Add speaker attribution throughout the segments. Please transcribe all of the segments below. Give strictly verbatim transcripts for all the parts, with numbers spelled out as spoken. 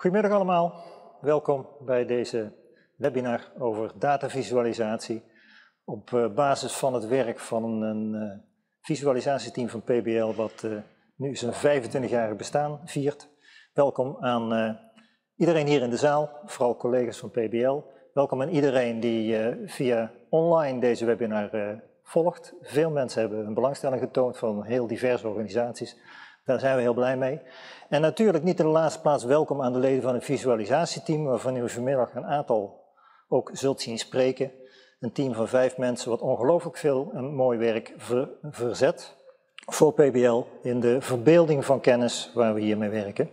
Speaker 1: Goedemiddag allemaal, welkom bij deze webinar over datavisualisatie op basis van het werk van een uh, visualisatieteam van P B L wat uh, nu zijn vijfentwintigjarig bestaan viert. Welkom aan uh, iedereen hier in de zaal, vooral collega's van P B L. Welkom aan iedereen die uh, via online deze webinar uh, volgt. Veel mensen hebben een belangstelling getoond van heel diverse organisaties. Daar zijn we heel blij mee. En natuurlijk niet in de laatste plaats welkom aan de leden van het visualisatieteam, waarvan u vanmiddag een aantal ook zult zien spreken. Een team van vijf mensen wat ongelooflijk veel en mooi werk ver, verzet voor P B L in de verbeelding van kennis waar we hiermee werken.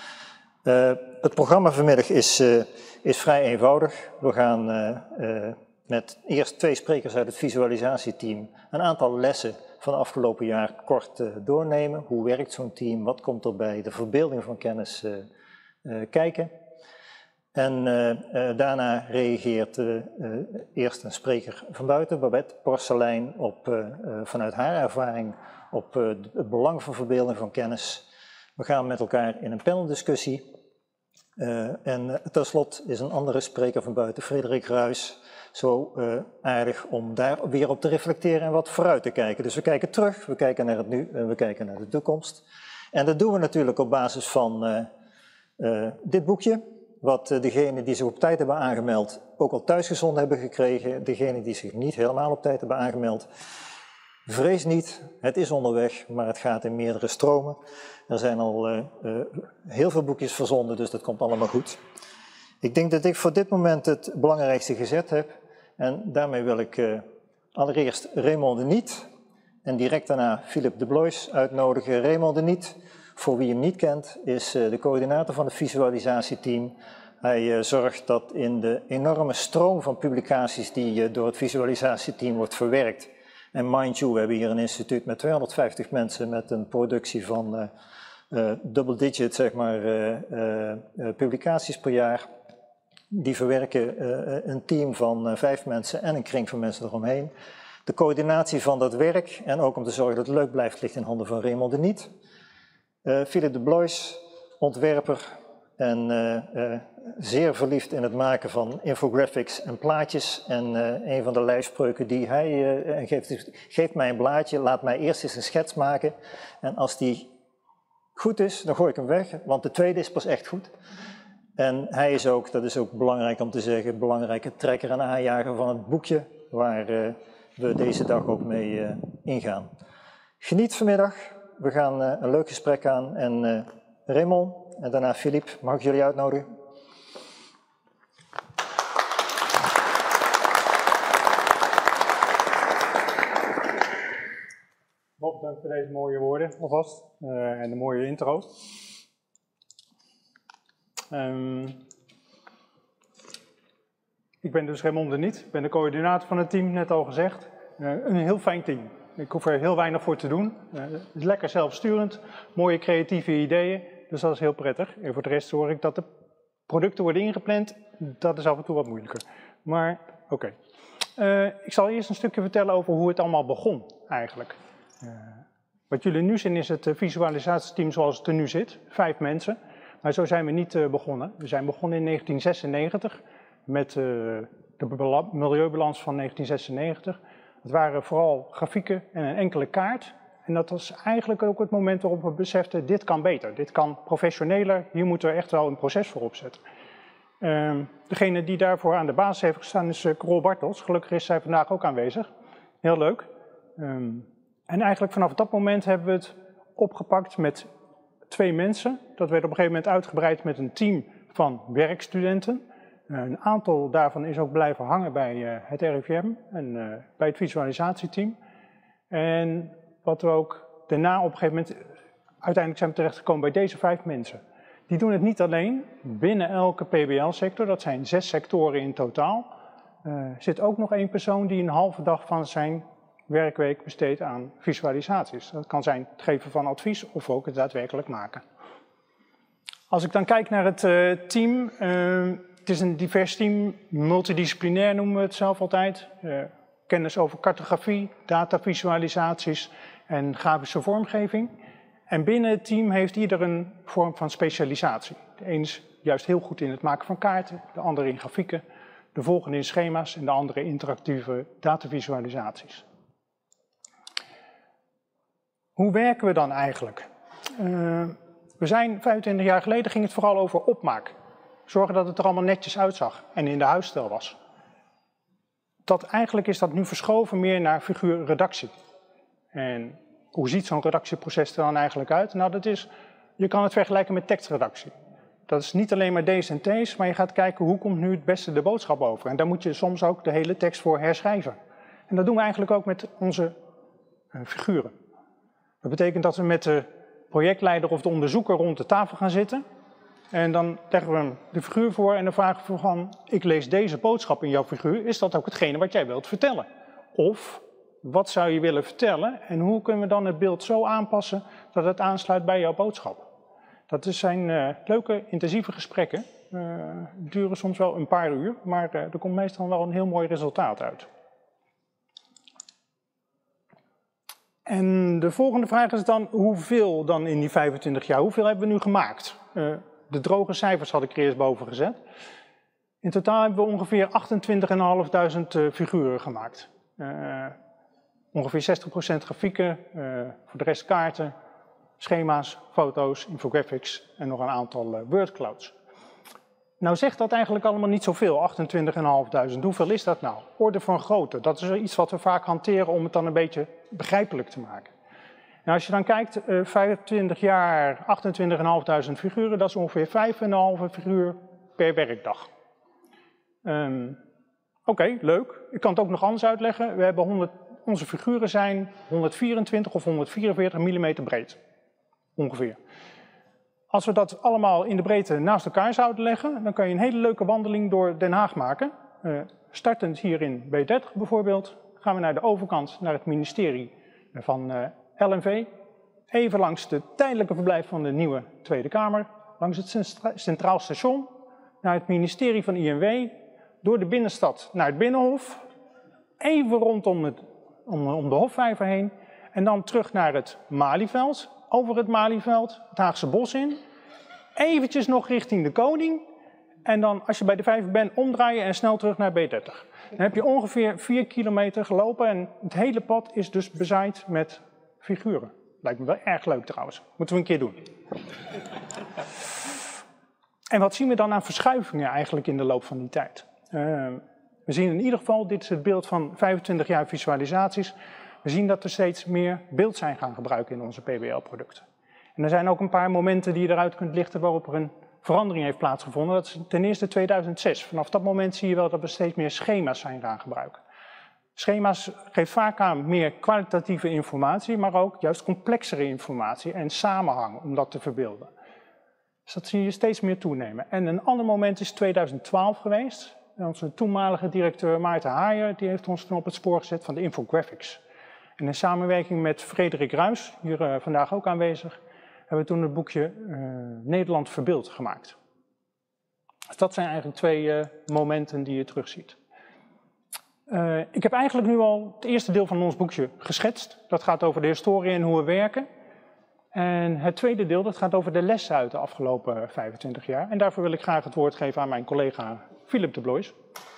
Speaker 1: Uh, het programma vanmiddag is, uh, is vrij eenvoudig. We gaan uh, uh, met eerst twee sprekers uit het visualisatieteam een aantal lessen van het afgelopen jaar kort uh, doornemen. Hoe werkt zo'n team? Wat komt er bij de verbeelding van kennis uh, uh, kijken? En uh, uh, daarna reageert uh, uh, eerst een spreker van buiten, Babette Porcelein, op, uh, uh, vanuit haar ervaring op uh, het belang van verbeelding van kennis. We gaan met elkaar in een paneldiscussie. Uh, en uh, tenslotte is een andere spreker van buiten, Frederik Ruijs, zo uh, aardig om daar weer op te reflecteren en wat vooruit te kijken. Dus we kijken terug, we kijken naar het nu en we kijken naar de toekomst. En dat doen we natuurlijk op basis van uh, uh, dit boekje, wat uh, degenen die zich op tijd hebben aangemeld ook al thuisgezonden hebben gekregen. Degenen die zich niet helemaal op tijd hebben aangemeld, vrees niet, het is onderweg, maar het gaat in meerdere stromen. Er zijn al uh, uh, heel veel boekjes verzonden, dus dat komt allemaal goed. Ik denk dat ik voor dit moment het belangrijkste gezet heb. En daarmee wil ik uh, allereerst Raymond de Niet en direct daarna Philip de Blois uitnodigen. Raymond de Niet, voor wie hem niet kent, is uh, de coördinator van het visualisatieteam. Hij uh, zorgt dat in de enorme stroom van publicaties die uh, door het visualisatieteam wordt verwerkt. En mind you, we hebben hier een instituut met tweehonderdvijftig mensen met een productie van uh, uh, double digit, zeg maar, uh, uh, uh, publicaties per jaar. Die verwerken uh, een team van uh, vijf mensen en een kring van mensen eromheen. De coördinatie van dat werk en ook om te zorgen dat het leuk blijft, ligt in handen van Raymond de Niet. Uh, Philip de Blois, ontwerper en uh, uh, zeer verliefd in het maken van infographics en plaatjes. En uh, een van de lijfspreuken die hij uh, geeft, geef mij een blaadje, laat mij eerst eens een schets maken. En als die goed is, dan gooi ik hem weg, want de tweede is pas echt goed. En hij is ook, dat is ook belangrijk om te zeggen, belangrijke trekker en aanjager van het boekje waar uh, we deze dag ook mee uh, ingaan. Geniet vanmiddag, we gaan uh, een leuk gesprek aan en uh, Raymond en daarna Philippe, mag ik jullie uitnodigen?
Speaker 2: Bob, dank voor deze mooie woorden alvast uh, en de mooie intro. Um, ik ben dus Raymond de Niet, ik ben de coördinator van het team, net al gezegd. Uh, een heel fijn team. Ik hoef er heel weinig voor te doen. Uh, het is lekker zelfsturend, mooie creatieve ideeën, dus dat is heel prettig. En voor de rest hoor ik dat de producten worden ingepland, dat is af en toe wat moeilijker. Maar oké. Okay. Uh, ik zal eerst een stukje vertellen over hoe het allemaal begon eigenlijk. Uh, wat jullie nu zien is het visualisatieteam zoals het er nu zit, vijf mensen. Maar zo zijn we niet uh, begonnen. We zijn begonnen in negentien zesennegentig met uh, de milieubalans van negentien zesennegentig. Het waren vooral grafieken en een enkele kaart. En dat was eigenlijk ook het moment waarop we beseften, dit kan beter, dit kan professioneler, hier moeten we echt wel een proces voor opzetten. Uh, degene die daarvoor aan de basis heeft gestaan is uh, Carol Bartels. Gelukkig is zij vandaag ook aanwezig. Heel leuk. Um, en eigenlijk vanaf dat moment hebben we het opgepakt met twee mensen. Dat werd op een gegeven moment uitgebreid met een team van werkstudenten. Uh, een aantal daarvan is ook blijven hangen bij uh, het R I V M en uh, bij het visualisatieteam. En wat we ook daarna op een gegeven moment, uiteindelijk zijn we terechtgekomen bij deze vijf mensen. Die doen het niet alleen, binnen elke P B L-sector, dat zijn zes sectoren in totaal, uh, zit ook nog één persoon die een halve dag van zijn werkweek besteedt aan visualisaties. Dat kan zijn het geven van advies of ook het daadwerkelijk maken. Als ik dan kijk naar het uh, team, uh, het is een divers team, multidisciplinair noemen we het zelf altijd. Uh, kennis over cartografie, datavisualisaties en grafische vormgeving. En binnen het team heeft ieder een vorm van specialisatie. De een is juist heel goed in het maken van kaarten, de andere in grafieken, de volgende in schema's en de andere interactieve datavisualisaties. Hoe werken we dan eigenlijk? Uh, we zijn vijfentwintig jaar geleden ging het vooral over opmaak. Zorgen dat het er allemaal netjes uitzag en in de huisstijl was. Dat, eigenlijk is dat nu verschoven meer naar figuurredactie. En hoe ziet zo'n redactieproces er dan eigenlijk uit? Nou, dat is, je kan het vergelijken met tekstredactie. Dat is niet alleen maar D's en T's, maar je gaat kijken hoe komt nu het beste de boodschap over. En daar moet je soms ook de hele tekst voor herschrijven. En dat doen we eigenlijk ook met onze uh, figuren. Dat betekent dat we met de projectleider of de onderzoeker rond de tafel gaan zitten. En dan leggen we hem de figuur voor en dan vragen we van, ik lees deze boodschap in jouw figuur, is dat ook hetgene wat jij wilt vertellen? Of, wat zou je willen vertellen en hoe kunnen we dan het beeld zo aanpassen dat het aansluit bij jouw boodschap? Dat zijn uh, leuke, intensieve gesprekken. Uh, duren soms wel een paar uur, maar uh, er komt meestal wel een heel mooi resultaat uit. En de volgende vraag is dan, hoeveel dan in die vijfentwintig jaar? Hoeveel hebben we nu gemaakt? Uh, de droge cijfers had ik er eerst boven gezet. In totaal hebben we ongeveer achtentwintigduizend vijfhonderd uh, figuren gemaakt. Uh, ongeveer zestig procent grafieken, uh, voor de rest kaarten, schema's, foto's, infographics en nog een aantal uh, wordclouds. Nou zegt dat eigenlijk allemaal niet zoveel, achtentwintigduizend vijfhonderd. Hoeveel is dat nou? Orde van grootte, dat is iets wat we vaak hanteren om het dan een beetje begrijpelijk te maken. Nou, als je dan kijkt, uh, vijfentwintig jaar, achtentwintigduizend vijfhonderd figuren, dat is ongeveer vijf komma vijf figuur per werkdag. Um, Oké, okay, leuk. Ik kan het ook nog anders uitleggen. We hebben honderd, onze figuren zijn honderdvierentwintig of honderdvierenveertig millimeter breed, ongeveer. Als we dat allemaal in de breedte naast elkaar zouden leggen, dan kan je een hele leuke wandeling door Den Haag maken. Uh, startend hier in B dertig bijvoorbeeld, gaan we naar de overkant, naar het ministerie van uh, L N V. Even langs het tijdelijke verblijf van de nieuwe Tweede Kamer, langs het Centraal Station, naar het ministerie van I N W, door de binnenstad naar het Binnenhof, even rondom het, om, om de Hofvijver heen, en dan terug naar het Malieveld, over het Malieveld, het Haagse Bos in, eventjes nog richting de Koning, en dan als je bij de Vijver bent, omdraaien en snel terug naar B dertig. Dan heb je ongeveer vier kilometer gelopen en het hele pad is dus bezaaid met figuren. Lijkt me wel erg leuk trouwens. Moeten we een keer doen. En wat zien we dan aan verschuivingen eigenlijk in de loop van die tijd? Uh, we zien in ieder geval, dit is het beeld van vijfentwintig jaar visualisaties. We zien dat we steeds meer beeld zijn gaan gebruiken in onze P B L-producten. En er zijn ook een paar momenten die je eruit kunt lichten waarop er een verandering heeft plaatsgevonden. Dat is ten eerste tweeduizend zes. Vanaf dat moment zie je wel dat we steeds meer schema's zijn gaan gebruiken. Schema's geven vaak aan meer kwalitatieve informatie, maar ook juist complexere informatie en samenhang om dat te verbeelden. Dus dat zie je steeds meer toenemen. En een ander moment is tweeduizend twaalf geweest. Onze toenmalige directeur Maarten Haayer die heeft ons toen op het spoor gezet van de infographics. En in samenwerking met Frederik Ruijs, hier uh, vandaag ook aanwezig, hebben we toen het boekje uh, Nederland Verbeeld gemaakt. Dus dat zijn eigenlijk twee uh, momenten die je terugziet. Uh, ik heb eigenlijk nu al het eerste deel van ons boekje geschetst. Dat gaat over de historie en hoe we werken. En het tweede deel dat gaat over de lessen uit de afgelopen vijfentwintig jaar. En daarvoor wil ik graag het woord geven aan mijn collega Philip de Blois.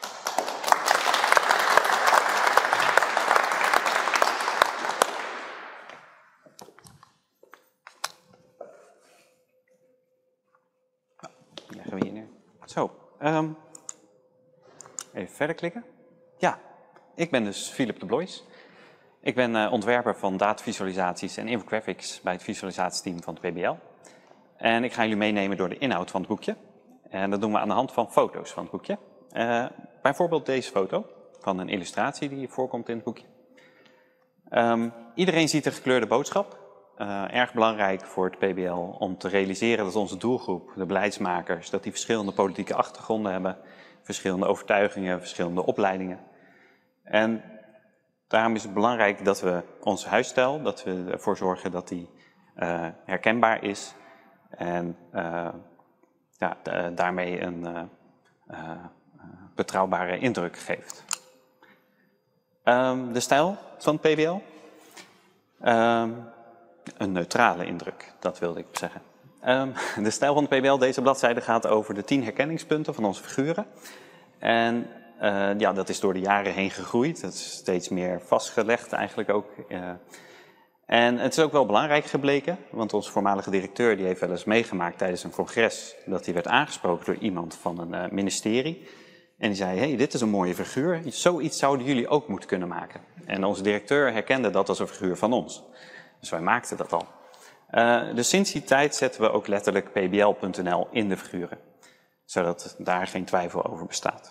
Speaker 3: Leggen we hier neer. Zo, um, even verder klikken. Ja, ik ben dus Philip de Blois. Ik ben uh, ontwerper van datavisualisaties en infographics bij het visualisatieteam van het P B L. En ik ga jullie meenemen door de inhoud van het boekje. En dat doen we aan de hand van foto's van het boekje. Uh, bijvoorbeeld deze foto van een illustratie die voorkomt in het boekje. Um, iedereen ziet de gekleurde boodschap. Uh, erg belangrijk voor het P B L om te realiseren dat onze doelgroep, de beleidsmakers, dat die verschillende politieke achtergronden hebben, verschillende overtuigingen, verschillende opleidingen. En daarom is het belangrijk dat we onze huisstijl, dat we ervoor zorgen dat die uh, herkenbaar is en uh, ja, daarmee een uh, uh, betrouwbare indruk geeft. Um, de stijl van het P B L. Um, een neutrale indruk, dat wilde ik zeggen. Um, de stijl van de P B L, deze bladzijde gaat over de tien herkenningspunten van onze figuren. En uh, ja, dat is door de jaren heen gegroeid. Dat is steeds meer vastgelegd eigenlijk ook. Uh, en het is ook wel belangrijk gebleken, want onze voormalige directeur die heeft wel eens meegemaakt tijdens een congres dat hij werd aangesproken door iemand van een uh, ministerie. En die zei, hey, dit is een mooie figuur, zoiets zouden jullie ook moeten kunnen maken. En onze directeur herkende dat als een figuur van ons. Dus wij maakten dat al. Uh, dus sinds die tijd zetten we ook letterlijk p b l punt n l in de figuren. Zodat daar geen twijfel over bestaat.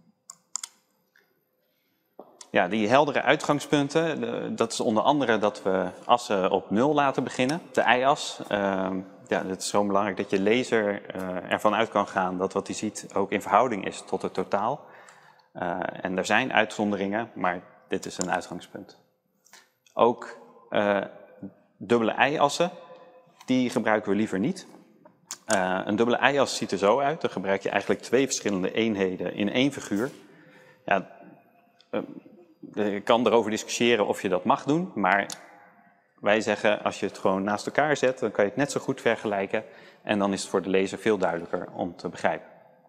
Speaker 3: Ja, die heldere uitgangspunten, de, dat is onder andere dat we assen op nul laten beginnen. De y-as, uh, ja, het is zo belangrijk dat je lezer uh, ervan uit kan gaan dat wat hij ziet ook in verhouding is tot het totaal. Uh, en er zijn uitzonderingen, maar dit is een uitgangspunt. Ook uh, dubbele y-assen, die gebruiken we liever niet. Uh, een dubbele y-as ziet er zo uit, dan gebruik je eigenlijk twee verschillende eenheden in één figuur. Ja, uh, je kan erover discussiëren of je dat mag doen, maar wij zeggen als je het gewoon naast elkaar zet, dan kan je het net zo goed vergelijken en dan is het voor de lezer veel duidelijker om te begrijpen.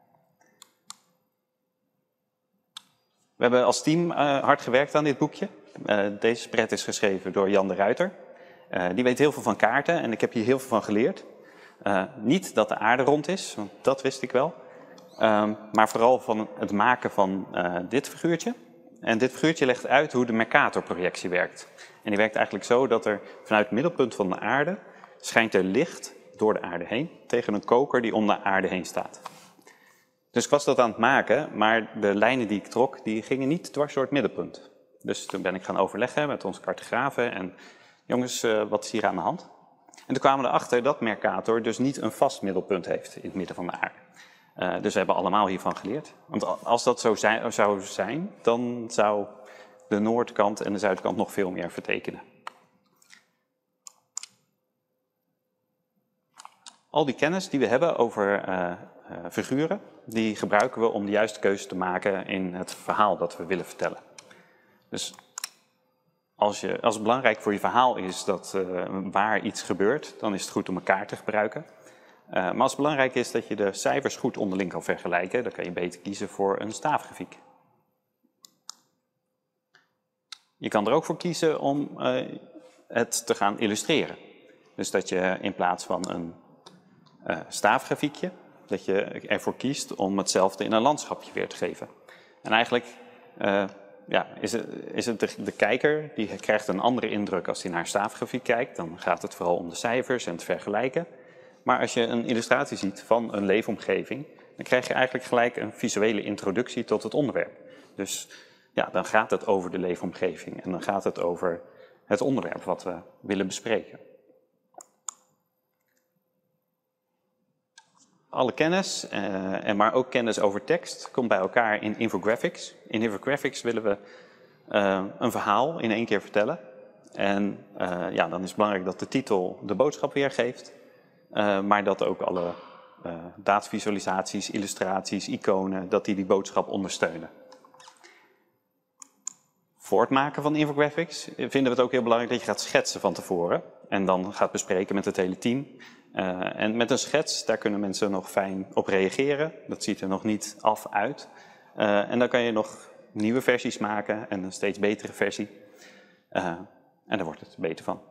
Speaker 3: We hebben als team uh, hard gewerkt aan dit boekje. Uh, deze spread is geschreven door Jan de Ruiter. Uh, die weet heel veel van kaarten en ik heb hier heel veel van geleerd. Uh, niet dat de aarde rond is, want dat wist ik wel. Um, maar vooral van het maken van uh, dit figuurtje. En dit figuurtje legt uit hoe de Mercator-projectie werkt. En die werkt eigenlijk zo dat er vanuit het middelpunt van de aarde schijnt er licht door de aarde heen tegen een koker die om de aarde heen staat. Dus ik was dat aan het maken, maar de lijnen die ik trok, die gingen niet dwars door het middenpunt. Dus toen ben ik gaan overleggen met onze cartografen en jongens, uh, wat is hier aan de hand? En toen kwamen we erachter dat Mercator dus niet een vast middelpunt heeft in het midden van de aarde. Uh, dus we hebben allemaal hiervan geleerd. Want als dat zo zijn, zou zijn, dan zou de noordkant en de zuidkant nog veel meer vertekenen. Al die kennis die we hebben over uh, uh, figuren, die gebruiken we om de juiste keuze te maken in het verhaal dat we willen vertellen. Dus als, je, als het belangrijk voor je verhaal is dat uh, waar iets gebeurt, dan is het goed om een kaart te gebruiken. Uh, maar als het belangrijk is dat je de cijfers goed onderling kan vergelijken, dan kan je beter kiezen voor een staafgrafiek. Je kan er ook voor kiezen om uh, het te gaan illustreren. Dus dat je in plaats van een uh, staafgrafiekje, dat je ervoor kiest om hetzelfde in een landschapje weer te geven. En eigenlijk uh, ja, is het, is het de, de kijker, die krijgt een andere indruk als hij naar een staafgrafiek kijkt. Dan gaat het vooral om de cijfers en het vergelijken. Maar als je een illustratie ziet van een leefomgeving, dan krijg je eigenlijk gelijk een visuele introductie tot het onderwerp. Dus ja, dan gaat het over de leefomgeving en dan gaat het over het onderwerp wat we willen bespreken. Alle kennis, uh, en maar ook kennis over tekst, komt bij elkaar in infographics. In infographics willen we uh, een verhaal in één keer vertellen. En uh, ja, dan is het belangrijk dat de titel de boodschap weergeeft. Uh, maar dat ook alle uh, daadvisualisaties, illustraties, iconen, dat die die boodschap ondersteunen. Voor het maken van infographics vinden we het ook heel belangrijk dat je gaat schetsen van tevoren. En dan gaat bespreken met het hele team. Uh, en met een schets, daar kunnen mensen nog fijn op reageren. Dat ziet er nog niet af uit. Uh, en dan kan je nog nieuwe versies maken en een steeds betere versie. Uh, en daar wordt het beter van.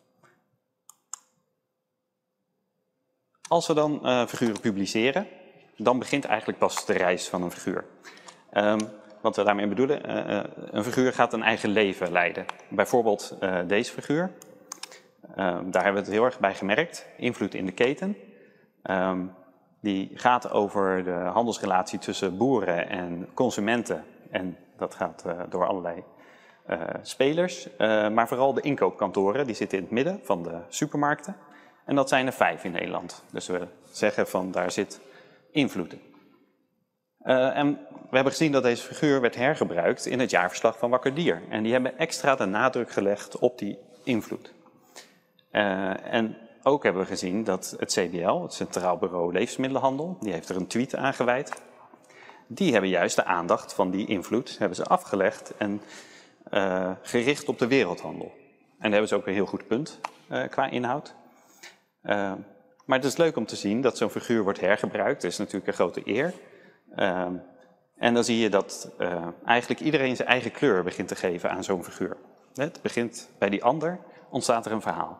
Speaker 3: Als we dan uh, figuren publiceren, dan begint eigenlijk pas de reis van een figuur. Um, wat we daarmee bedoelen, uh, een figuur gaat een eigen leven leiden. Bijvoorbeeld uh, deze figuur. Um, daar hebben we het heel erg bij gemerkt. Invloed in de keten. Um, die gaat over de handelsrelatie tussen boeren en consumenten. En dat gaat uh, door allerlei uh, spelers. Uh, maar vooral de inkoopkantoren, die zitten in het midden van de supermarkten. En dat zijn er vijf in Nederland. Dus we zeggen van daar zit invloed in. Uh, en we hebben gezien dat deze figuur werd hergebruikt in het jaarverslag van Wakker Dier. En die hebben extra de nadruk gelegd op die invloed. Uh, en ook hebben we gezien dat het C B L, het Centraal Bureau Levensmiddelenhandel, die heeft er een tweet aan gewijd. Die hebben juist de aandacht van die invloed hebben ze afgelegd en uh, gericht op de wereldhandel. daar hebben ze ook een heel goed punt uh, qua inhoud. Uh, maar het is leuk om te zien dat zo'n figuur wordt hergebruikt. Dat is natuurlijk een grote eer. Uh, en dan zie je dat uh, eigenlijk iedereen zijn eigen kleur begint te geven aan zo'n figuur. Het begint bij die ander, ontstaat er een verhaal.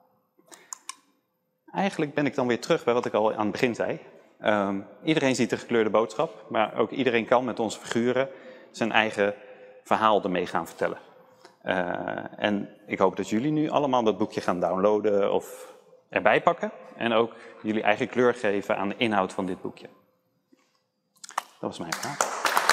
Speaker 3: Eigenlijk ben ik dan weer terug bij wat ik al aan het begin zei. Um, iedereen ziet een gekleurde boodschap, maar ook iedereen kan met onze figuren zijn eigen verhaal ermee gaan vertellen. Uh, en ik hoop dat jullie nu allemaal dat boekje gaan downloaden of erbij pakken. En ook jullie eigen kleur geven aan de inhoud van dit boekje. Dat was mijn vraag.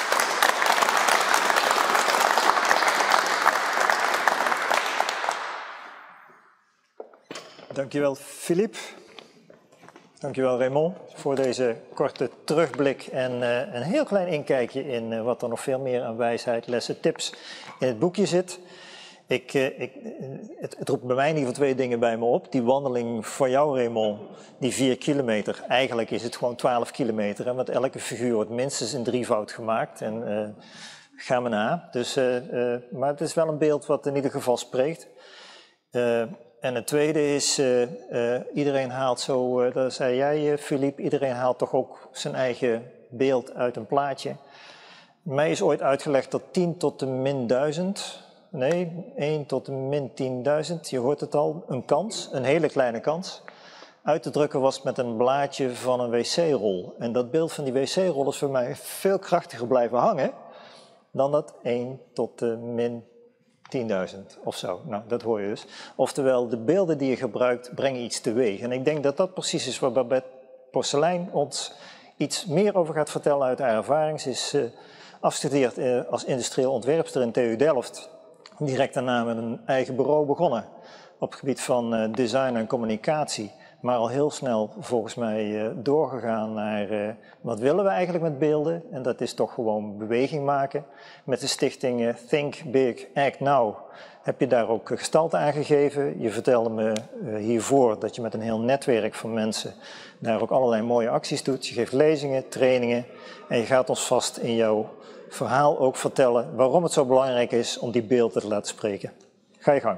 Speaker 1: Dankjewel, Philippe. Dankjewel, Raymond, voor deze korte terugblik en uh, een heel klein inkijkje in uh, wat er nog veel meer aan wijsheid, lessen, tips in het boekje zit. Ik, uh, ik, het, het roept bij mij in ieder geval twee dingen bij me op. Die wandeling van jou, Raymond, die vier kilometer, eigenlijk is het gewoon twaalf kilometer. Hè, want elke figuur wordt minstens in drievoud gemaakt. En uh, ga maar na. Dus, uh, uh, maar het is wel een beeld wat in ieder geval spreekt. Uh, En het tweede is, uh, uh, iedereen haalt zo, uh, dat zei jij uh, Philippe, iedereen haalt toch ook zijn eigen beeld uit een plaatje. Mij is ooit uitgelegd dat tien tot de min duizend, nee, één tot de min tienduizend, je hoort het al, een kans, een hele kleine kans, uit te drukken was met een blaadje van een wc-rol. En dat beeld van die wc-rol is voor mij veel krachtiger blijven hangen dan dat één tot de min tienduizend of zo. Nou, dat hoor je dus. Oftewel, de beelden die je gebruikt brengen iets teweeg. En ik denk dat dat precies is waar Babette Porcelein ons iets meer over gaat vertellen uit haar ervaring. Ze is uh, afgestudeerd uh, als industrieel ontwerpster in T U Delft. Direct daarna met een eigen bureau begonnen op het gebied van uh, design en communicatie. Maar al heel snel volgens mij uh, doorgegaan naar uh, wat willen we eigenlijk met beelden. En dat is toch gewoon beweging maken. Met de stichting uh, Think Big, Act Now heb je daar ook gestalte aan gegeven. Je vertelde me uh, hiervoor dat je met een heel netwerk van mensen daar ook allerlei mooie acties doet. Je geeft lezingen, trainingen en je gaat ons vast in jouw verhaal ook vertellen waarom het zo belangrijk is om die beelden te laten spreken. Ga je gang.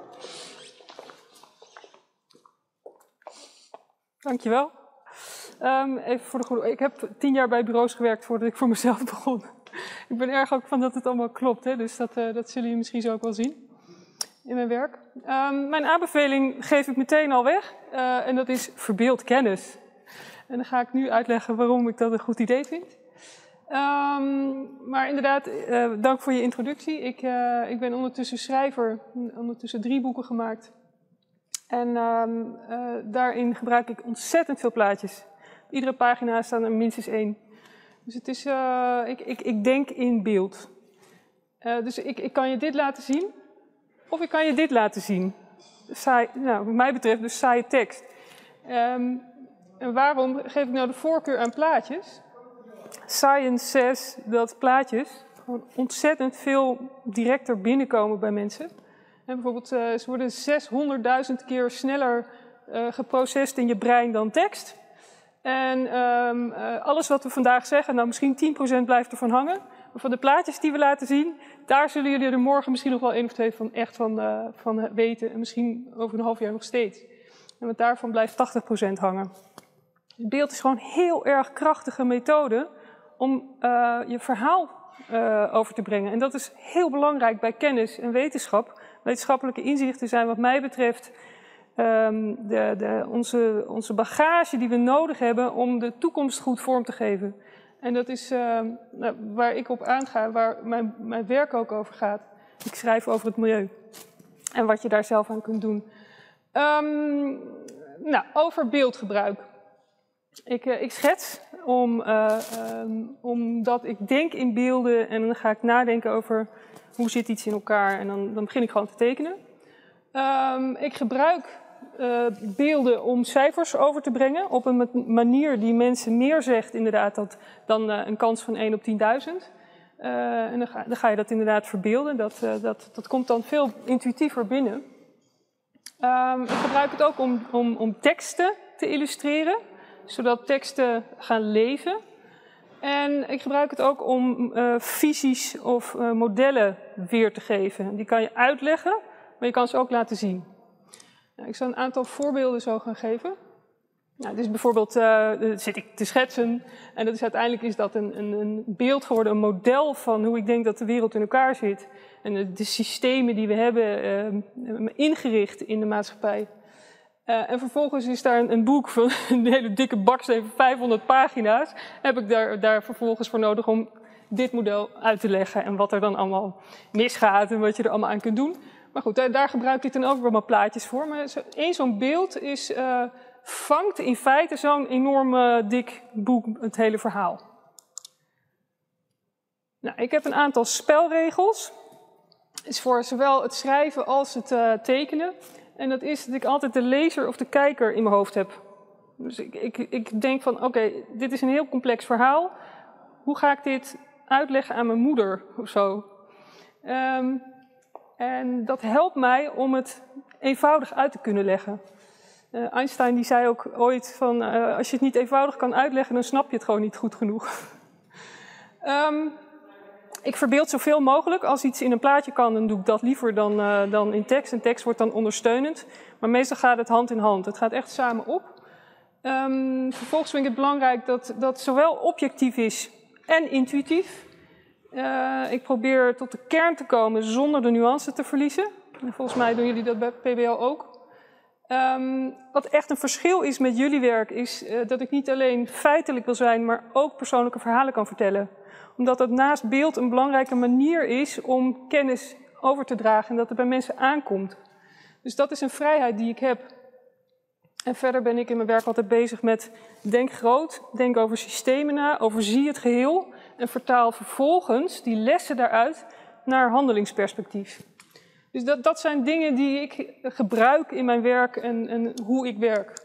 Speaker 4: Dankjewel. Um, even voor de goede. Ik heb tien jaar bij bureaus gewerkt voordat ik voor mezelf begon. Ik ben erg ook van dat het allemaal klopt, hè? Dus dat, uh, dat zullen jullie misschien zo ook wel zien in mijn werk. Um, mijn aanbeveling geef ik meteen al weg uh, en dat is verbeeld kennis. En dan ga ik nu uitleggen waarom ik dat een goed idee vind. Um, maar inderdaad, uh, dank voor je introductie. Ik, uh, ik ben ondertussen schrijver, ondertussen drie boeken gemaakt. En um, uh, daarin gebruik ik ontzettend veel plaatjes. Op iedere pagina staan er minstens één. Dus het is, uh, ik, ik, ik denk in beeld. Uh, dus ik, ik kan je dit laten zien, of ik kan je dit laten zien. Saai, nou, wat mij betreft dus saaie tekst. Um, en waarom geef ik nou de voorkeur aan plaatjes? Science says dat plaatjes gewoon ontzettend veel directer binnenkomen bij mensen. En bijvoorbeeld, uh, ze worden zeshonderdduizend keer sneller uh, geprocessed in je brein dan tekst. En um, uh, alles wat we vandaag zeggen, nou misschien tien procent blijft ervan hangen. Maar van de plaatjes die we laten zien, daar zullen jullie er morgen misschien nog wel één of twee van echt van, uh, van weten. En misschien over een half jaar nog steeds. En want daarvan blijft tachtig procent hangen. Het beeld is gewoon een heel erg krachtige methode om uh, je verhaal uh, over te brengen. En dat is heel belangrijk bij kennis en wetenschap. Wetenschappelijke inzichten zijn wat mij betreft um, de, de, onze, onze bagage die we nodig hebben om de toekomst goed vorm te geven. En dat is uh, nou, waar ik op aanga, waar mijn, mijn werk ook over gaat. Ik schrijf over het milieu en wat je daar zelf aan kunt doen. Um, nou, over beeldgebruik. Ik, uh, ik schets om, uh, um, omdat ik denk in beelden en dan ga ik nadenken over hoe zit iets in elkaar en dan, dan begin ik gewoon te tekenen. Um, ik gebruik uh, beelden om cijfers over te brengen op een manier die mensen meer zegt inderdaad dat, dan uh, een kans van één op tienduizend. Uh, en dan ga, dan ga je dat inderdaad verbeelden. Dat, uh, dat, dat komt dan veel intuïtiever binnen. Um, ik gebruik het ook om, om, om teksten te illustreren, zodat teksten gaan leven. En ik gebruik het ook om uh, visies of uh, modellen weer te geven. Die kan je uitleggen maar je kan ze ook laten zien. Nou, ik zal een aantal voorbeelden zo gaan geven. Nou, dus bijvoorbeeld uh, zit ik te schetsen en dat is uiteindelijk is dat een, een, een beeld geworden, een model van hoe ik denk dat de wereld in elkaar zit. En de, de systemen die we hebben uh, ingericht in de maatschappij. Uh, en vervolgens is daar een, een boek van een hele dikke baksteen van vijfhonderd pagina's. Heb ik daar, daar vervolgens voor nodig om dit model uit te leggen en wat er dan allemaal misgaat en wat je er allemaal aan kunt doen. Maar goed, daar, daar gebruik ik dan ook weer maar plaatjes voor. Maar zo, één zo'n beeld is, uh, vangt in feite zo'n enorm uh, dik boek het hele verhaal. Nou, ik heb een aantal spelregels. Is voor zowel het schrijven als het uh, tekenen. En dat is dat ik altijd de lezer of de kijker in mijn hoofd heb. Dus ik, ik, ik denk van, oké, okay, dit is een heel complex verhaal. Hoe ga ik dit uitleggen aan mijn moeder of zo? Um, en dat helpt mij om het eenvoudig uit te kunnen leggen. Uh, Einstein die zei ook ooit van, uh, als je het niet eenvoudig kan uitleggen, dan snap je het gewoon niet goed genoeg. um, Ik verbeeld zoveel mogelijk. Als iets in een plaatje kan, dan doe ik dat liever dan, uh, dan in tekst. En tekst wordt dan ondersteunend. Maar meestal gaat het hand in hand. Het gaat echt samen op. Um, vervolgens vind ik het belangrijk dat dat zowel objectief is en intuïtief. Uh, ik probeer tot de kern te komen zonder de nuance te verliezen. En volgens mij doen jullie dat bij P B L ook. Um, wat echt een verschil is met jullie werk, is uh, dat ik niet alleen feitelijk wil zijn, maar ook persoonlijke verhalen kan vertellen. Omdat dat naast beeld een belangrijke manier is om kennis over te dragen en dat het bij mensen aankomt. Dus dat is een vrijheid die ik heb. En verder ben ik in mijn werk altijd bezig met denk groot, denk over systemen na, overzie het geheel en vertaal vervolgens die lessen daaruit naar handelingsperspectief. Dus dat, dat zijn dingen die ik gebruik in mijn werk en, en hoe ik werk.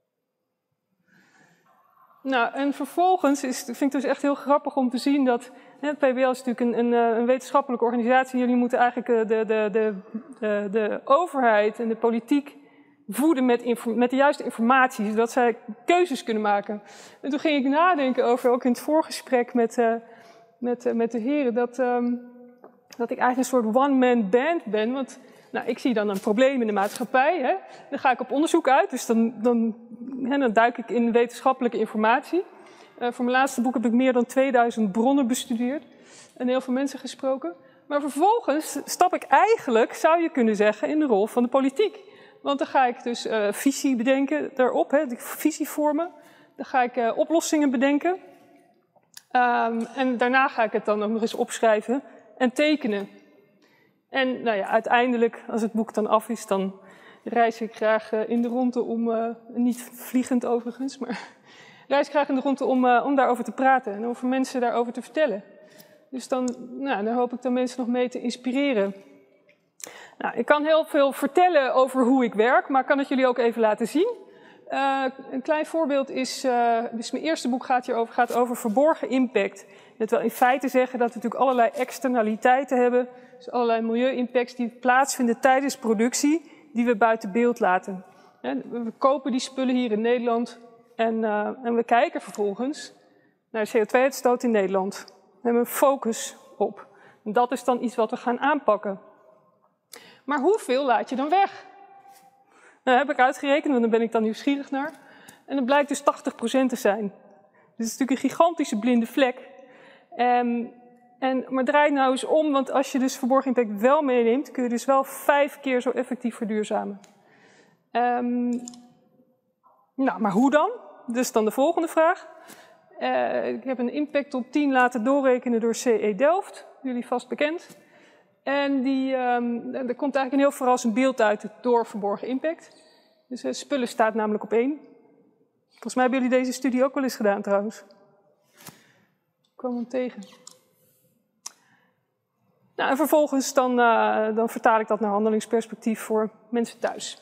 Speaker 4: Nou, en vervolgens is, vind ik het dus echt heel grappig om te zien dat hè, P B L is natuurlijk een, een, een wetenschappelijke organisatie. Jullie moeten eigenlijk de, de, de, de, de overheid en de politiek voeden met, met de juiste informatie, zodat zij keuzes kunnen maken. En toen ging ik nadenken over, ook in het voorgesprek met, uh, met, uh, met de heren, dat, um, dat ik eigenlijk een soort one-man band ben. Want nou, ik zie dan een probleem in de maatschappij. Hè. Dan ga ik op onderzoek uit, dus dan, dan, hè, dan duik ik in wetenschappelijke informatie. Uh, voor mijn laatste boek heb ik meer dan tweeduizend bronnen bestudeerd en heel veel mensen gesproken. Maar vervolgens stap ik eigenlijk, zou je kunnen zeggen, in de rol van de politiek. Want dan ga ik dus uh, visie bedenken daarop, hè, visie vormen. Dan ga ik uh, oplossingen bedenken. Um, en daarna ga ik het dan ook nog eens opschrijven en tekenen. En nou ja, uiteindelijk, als het boek dan af is, dan reis ik graag uh, in de ronde om, uh, niet vliegend overigens, maar reis ik graag in de ronde om, uh, om daarover te praten en over mensen daarover te vertellen. Dus dan, nou, dan hoop ik dan mensen nog mee te inspireren. Nou, ik kan heel veel vertellen over hoe ik werk, maar ik kan het jullie ook even laten zien. Uh, een klein voorbeeld is, uh, dus mijn eerste boek gaat hierover, gaat over verborgen impact. Dat wil in feite zeggen dat we natuurlijk allerlei externaliteiten hebben, dus allerlei milieu-impacts die plaatsvinden tijdens productie, die we buiten beeld laten. We kopen die spullen hier in Nederland en, uh, en we kijken vervolgens naar de C O twee uitstoot in Nederland. We hebben een focus op. En dat is dan iets wat we gaan aanpakken. Maar hoeveel laat je dan weg? Nou, dat heb ik uitgerekend, want daar ben ik dan nieuwsgierig naar. En dat blijkt dus tachtig procent te zijn. Dus het is natuurlijk een gigantische blinde vlek. Um, en, maar draai nou eens om, want als je dus verborgen impact wel meeneemt, kun je dus wel vijf keer zo effectief verduurzamen. Um, nou, maar hoe dan? Dus dan de volgende vraag. Uh, ik heb een impact op tien laten doorrekenen door C E Delft, jullie vast bekend. En die, um, er komt eigenlijk een heel verrassend beeld uit door verborgen impact. Dus uh, spullen staat namelijk op één. Volgens mij hebben jullie deze studie ook wel eens gedaan trouwens. Ik kwam hem tegen. Nou, en vervolgens dan, uh, dan vertaal ik dat naar handelingsperspectief voor mensen thuis.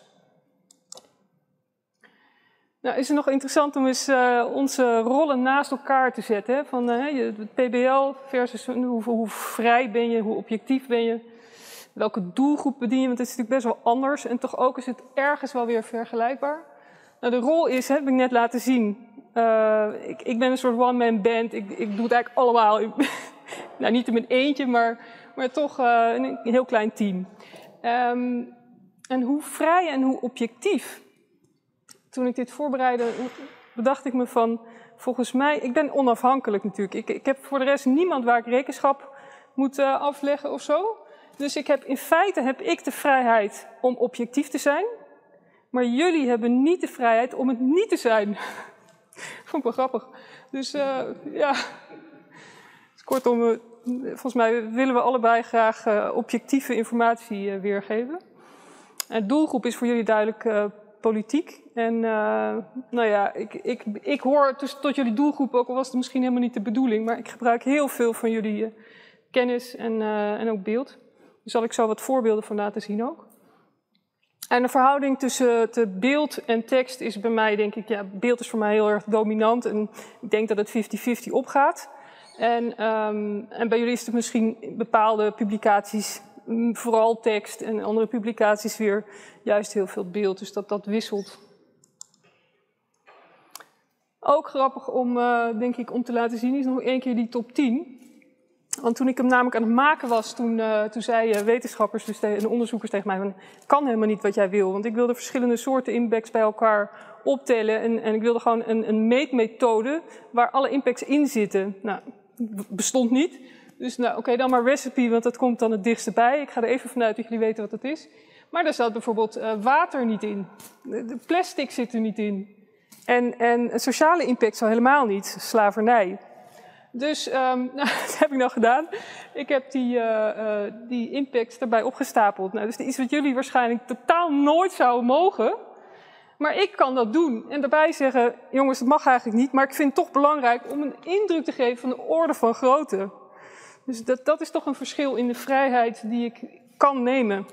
Speaker 4: Nou, is het nog interessant om eens uh, onze rollen naast elkaar te zetten. Hè? Van uh, het P B L versus hoe, hoe vrij ben je, hoe objectief ben je. Welke doelgroep bedien je, want het is natuurlijk best wel anders. En toch ook is het ergens wel weer vergelijkbaar. Nou, de rol is, hè, heb ik net laten zien. Uh, ik, ik ben een soort one-man band. Ik, ik doe het eigenlijk allemaal. Ik, nou, niet in mijn eentje, maar, maar toch uh, een, een heel klein team. Um, en hoe vrij en hoe objectief. Toen ik dit voorbereidde, bedacht ik me van, volgens mij, ik ben onafhankelijk natuurlijk. Ik, ik heb voor de rest niemand waar ik rekenschap moet uh, afleggen of zo. Dus ik heb, in feite heb ik de vrijheid om objectief te zijn. Maar jullie hebben niet de vrijheid om het niet te zijn. Vond ik wel grappig. Dus uh, ja, dus kortom, uh, volgens mij willen we allebei graag uh, objectieve informatie uh, weergeven. En de doelgroep is voor jullie duidelijk uh, politiek. En uh, nou ja, ik, ik, ik hoor dus tot jullie doelgroep, ook al was het misschien helemaal niet de bedoeling, maar ik gebruik heel veel van jullie uh, kennis en, uh, en ook beeld. Daar zal ik zo wat voorbeelden van laten zien ook. En de verhouding tussen de beeld en tekst is bij mij, denk ik, ja, beeld is voor mij heel erg dominant en ik denk dat het vijftig vijftig opgaat. En, um, en bij jullie is het misschien bepaalde publicaties, vooral tekst en andere publicaties weer juist heel veel beeld, dus dat dat wisselt. Ook grappig om, uh, denk ik, om te laten zien is nog één keer die top tien. Want toen ik hem namelijk aan het maken was, toen, uh, toen zeiden wetenschappers dus en onderzoekers tegen mij, van, kan helemaal niet wat jij wil. Want ik wilde verschillende soorten impacts bij elkaar optellen en, en ik wilde gewoon een, een meetmethode waar alle impacts in zitten. Nou, bestond niet. Dus nou, oké, okay, dan maar recipe, want dat komt dan het dichtst bij. Ik ga er even vanuit dat jullie weten wat het is. Maar daar zat bijvoorbeeld uh, water niet in. De plastic zit er niet in. En, en sociale impact zo helemaal niet. Slavernij. Dus um, nou, dat heb ik nou gedaan. Ik heb die, uh, uh, die impacts erbij opgestapeld. Nou, dus iets wat jullie waarschijnlijk totaal nooit zouden mogen. Maar ik kan dat doen. En daarbij zeggen, jongens, dat mag eigenlijk niet. Maar ik vind het toch belangrijk om een indruk te geven van de orde van grootte. Dus dat, dat is toch een verschil in de vrijheid die ik kan nemen.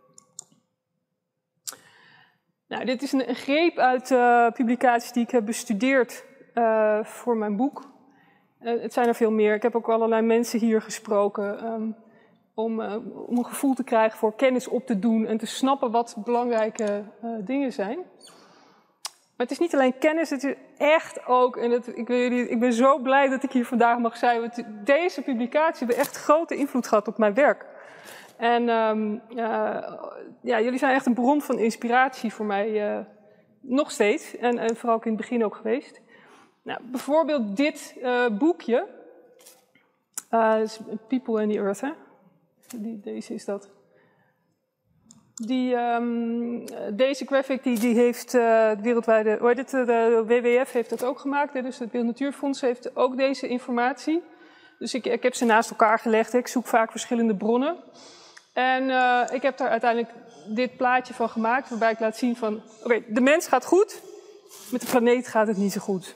Speaker 4: Nou, dit is een, een greep uit uh, publicaties die ik heb bestudeerd uh, voor mijn boek. Uh, het zijn er veel meer. Ik heb ook allerlei mensen hier gesproken um, om, uh, om een gevoel te krijgen voor kennis op te doen en te snappen wat belangrijke uh, dingen zijn. Maar het is niet alleen kennis, het is echt ook, en het, ik, wil jullie, ik ben zo blij dat ik hier vandaag mag zijn, want deze publicaties hebben echt grote invloed gehad op mijn werk. En um, uh, ja, jullie zijn echt een bron van inspiratie voor mij, uh, nog steeds, en, en vooral ook in het begin ook geweest. Nou, bijvoorbeeld dit uh, boekje, uh, People and the Earth, hè? Die, deze is dat. Die, um, deze graphic die, die heeft uh, het wereldwijde, hoe heet het, de W W F heeft dat ook gemaakt, hè? Dus het Wereld Natuurfonds heeft ook deze informatie. Dus ik, ik heb ze naast elkaar gelegd, hè? Ik zoek vaak verschillende bronnen. En uh, ik heb daar uiteindelijk dit plaatje van gemaakt, waarbij ik laat zien van, oké, okay, de mens gaat goed, met de planeet gaat het niet zo goed.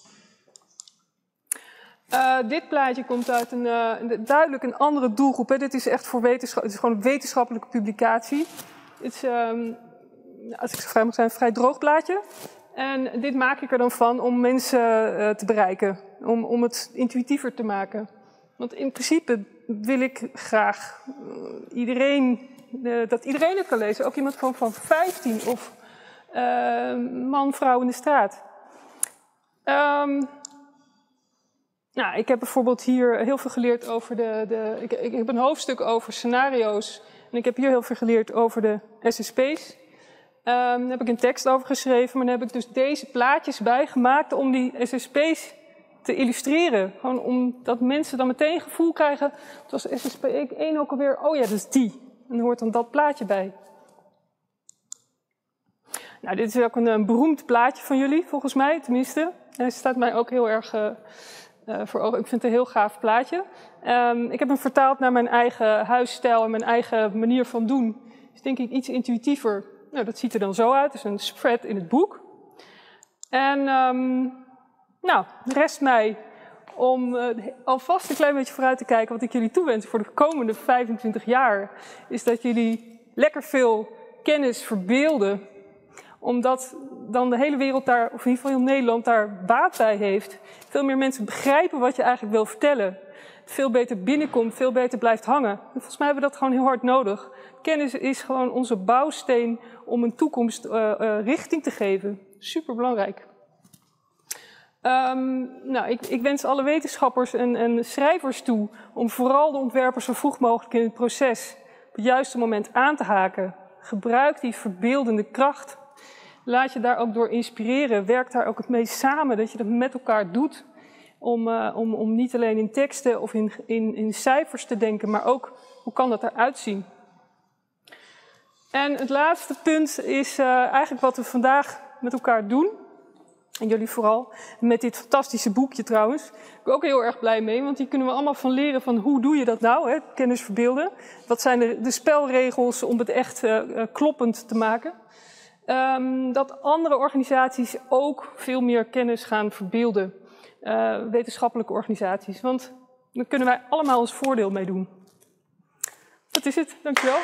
Speaker 4: Uh, dit plaatje komt uit een, uh, duidelijk een andere doelgroep. Hè. Dit is echt voor wetenschap, het is gewoon een wetenschappelijke publicatie. Het is, um, als ik zo vrij mag zijn, een vrij droog plaatje. En dit maak ik er dan van om mensen uh, te bereiken, om, om het intuïtiever te maken. Want in principe wil ik graag uh, iedereen, uh, dat iedereen het kan lezen. Ook iemand van, van vijftien of uh, man, vrouw in de straat. Um, Nou, ik heb bijvoorbeeld hier heel veel geleerd over de... de ik, ik heb een hoofdstuk over scenario's. En ik heb hier heel veel geleerd over de S S P's. Um, daar heb ik een tekst over geschreven. Maar daar heb ik dus deze plaatjes bij gemaakt om die S S P's te illustreren. Gewoon omdat mensen dan meteen een gevoel krijgen. Het was S S P één ook alweer. Oh ja, dat is die. En er hoort dan dat plaatje bij. Nou, dit is ook een, een beroemd plaatje van jullie, volgens mij, tenminste. En hij staat mij ook heel erg... Uh, Uh, voor ogen. Ik vind het een heel gaaf plaatje. Um, ik heb hem vertaald naar mijn eigen huisstijl en mijn eigen manier van doen. Dus denk ik iets intuïtiever. Nou, dat ziet er dan zo uit. Het is een spread in het boek. En um, nou, rest mij om uh, alvast een klein beetje vooruit te kijken wat ik jullie toewens voor de komende vijfentwintig jaar. Is dat jullie lekker veel kennis verbeelden. Omdat dan de hele wereld daar, of in ieder geval heel Nederland, daar baat bij heeft. Veel meer mensen begrijpen wat je eigenlijk wil vertellen. Veel beter binnenkomt, veel beter blijft hangen. En volgens mij hebben we dat gewoon heel hard nodig. Kennis is gewoon onze bouwsteen om een toekomst uh, uh, richting te geven. Super belangrijk. Um, nou, ik, ik wens alle wetenschappers en, en schrijvers toe om vooral de ontwerpers zo vroeg mogelijk in het proces op het juiste moment aan te haken. Gebruik die verbeeldende kracht. Laat je daar ook door inspireren. Werk daar ook het mee samen, dat je dat met elkaar doet. Om, uh, om, om niet alleen in teksten of in, in, in cijfers te denken, maar ook hoe kan dat eruit zien. En het laatste punt is uh, eigenlijk wat we vandaag met elkaar doen. En jullie vooral. Met dit fantastische boekje trouwens. Daar ben ik ook heel erg blij mee, want hier kunnen we allemaal van leren van hoe doe je dat nou, hè? Kennis verbeelden. Wat zijn de, de spelregels om het echt uh, uh, kloppend te maken. Um, dat andere organisaties ook veel meer kennis gaan verbeelden. Uh, wetenschappelijke organisaties. Want daar kunnen wij allemaal ons voordeel mee doen. Dat is het. Dankjewel.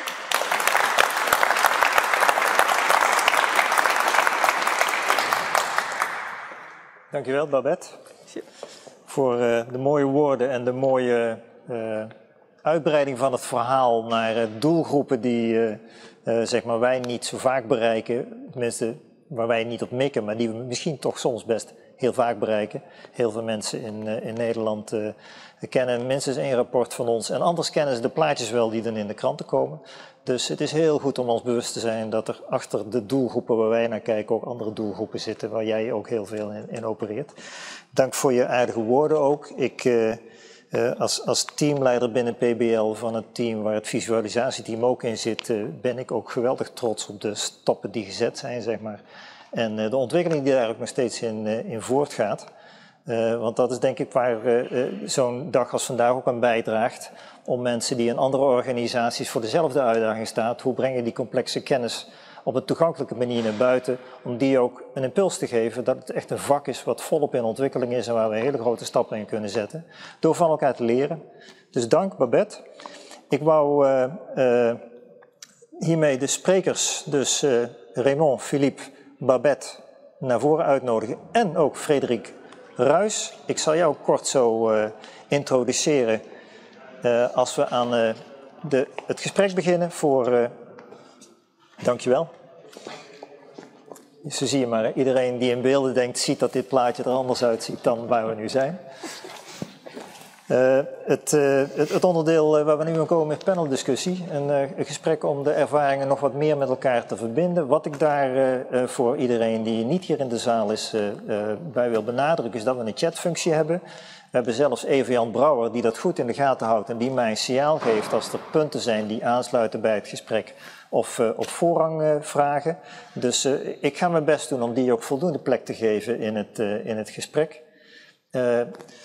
Speaker 1: Dankjewel, Babette, voor uh, de mooie woorden en de mooie uh, uitbreiding van het verhaal naar uh, doelgroepen die uh, uh, zeg maar wij niet zo vaak bereiken, tenminste waar wij niet op mikken, maar die we misschien toch soms best heel vaak bereiken. Heel veel mensen in, uh, in Nederland uh, kennen minstens één rapport van ons en anders kennen ze de plaatjes wel die dan in de kranten komen. Dus het is heel goed om ons bewust te zijn dat er achter de doelgroepen waar wij naar kijken ook andere doelgroepen zitten waar jij ook heel veel in, in opereert. Dank voor je aardige woorden ook. Ik, uh, uh, als, als teamleider binnen P B L van het team waar het visualisatieteam ook in zit, uh, ben ik ook geweldig trots op de stappen die gezet zijn, zeg maar. En uh, de ontwikkeling die daar ook nog steeds in, uh, in voortgaat. Uh, want dat is denk ik waar uh, uh, zo'n dag als vandaag ook aan bijdraagt. Om mensen die in andere organisaties voor dezelfde uitdaging staan, hoe breng je die complexe kennis op een toegankelijke manier naar buiten, om die ook een impuls te geven dat het echt een vak is wat volop in ontwikkeling is en waar we hele grote stappen in kunnen zetten, door van elkaar te leren. Dus dank Babette. Ik wou uh, uh, hiermee de sprekers, dus uh, Raymond, Philippe, Babette, naar voren uitnodigen en ook Frederik Ruijs. Ik zal jou kort zo uh, introduceren uh, als we aan uh, de, het gesprek beginnen voor... Uh, dankjewel. Zo zie je maar, hè? Iedereen die in beelden denkt, ziet dat dit plaatje er anders uitziet dan waar we nu zijn. Uh, het, uh, het, het onderdeel uh, waar we nu aan komen is paneldiscussie. Een, uh, een gesprek om de ervaringen nog wat meer met elkaar te verbinden. Wat ik daar uh, uh, voor iedereen die niet hier in de zaal is uh, uh, bij wil benadrukken is dat we een chatfunctie hebben. We hebben zelfs Eva-Jan Brouwer die dat goed in de gaten houdt en die mij een signaal geeft als er punten zijn die aansluiten bij het gesprek of uh, op voorrang uh, vragen. Dus uh, ik ga mijn best doen om die ook voldoende plek te geven in het, uh, in het gesprek. Uh,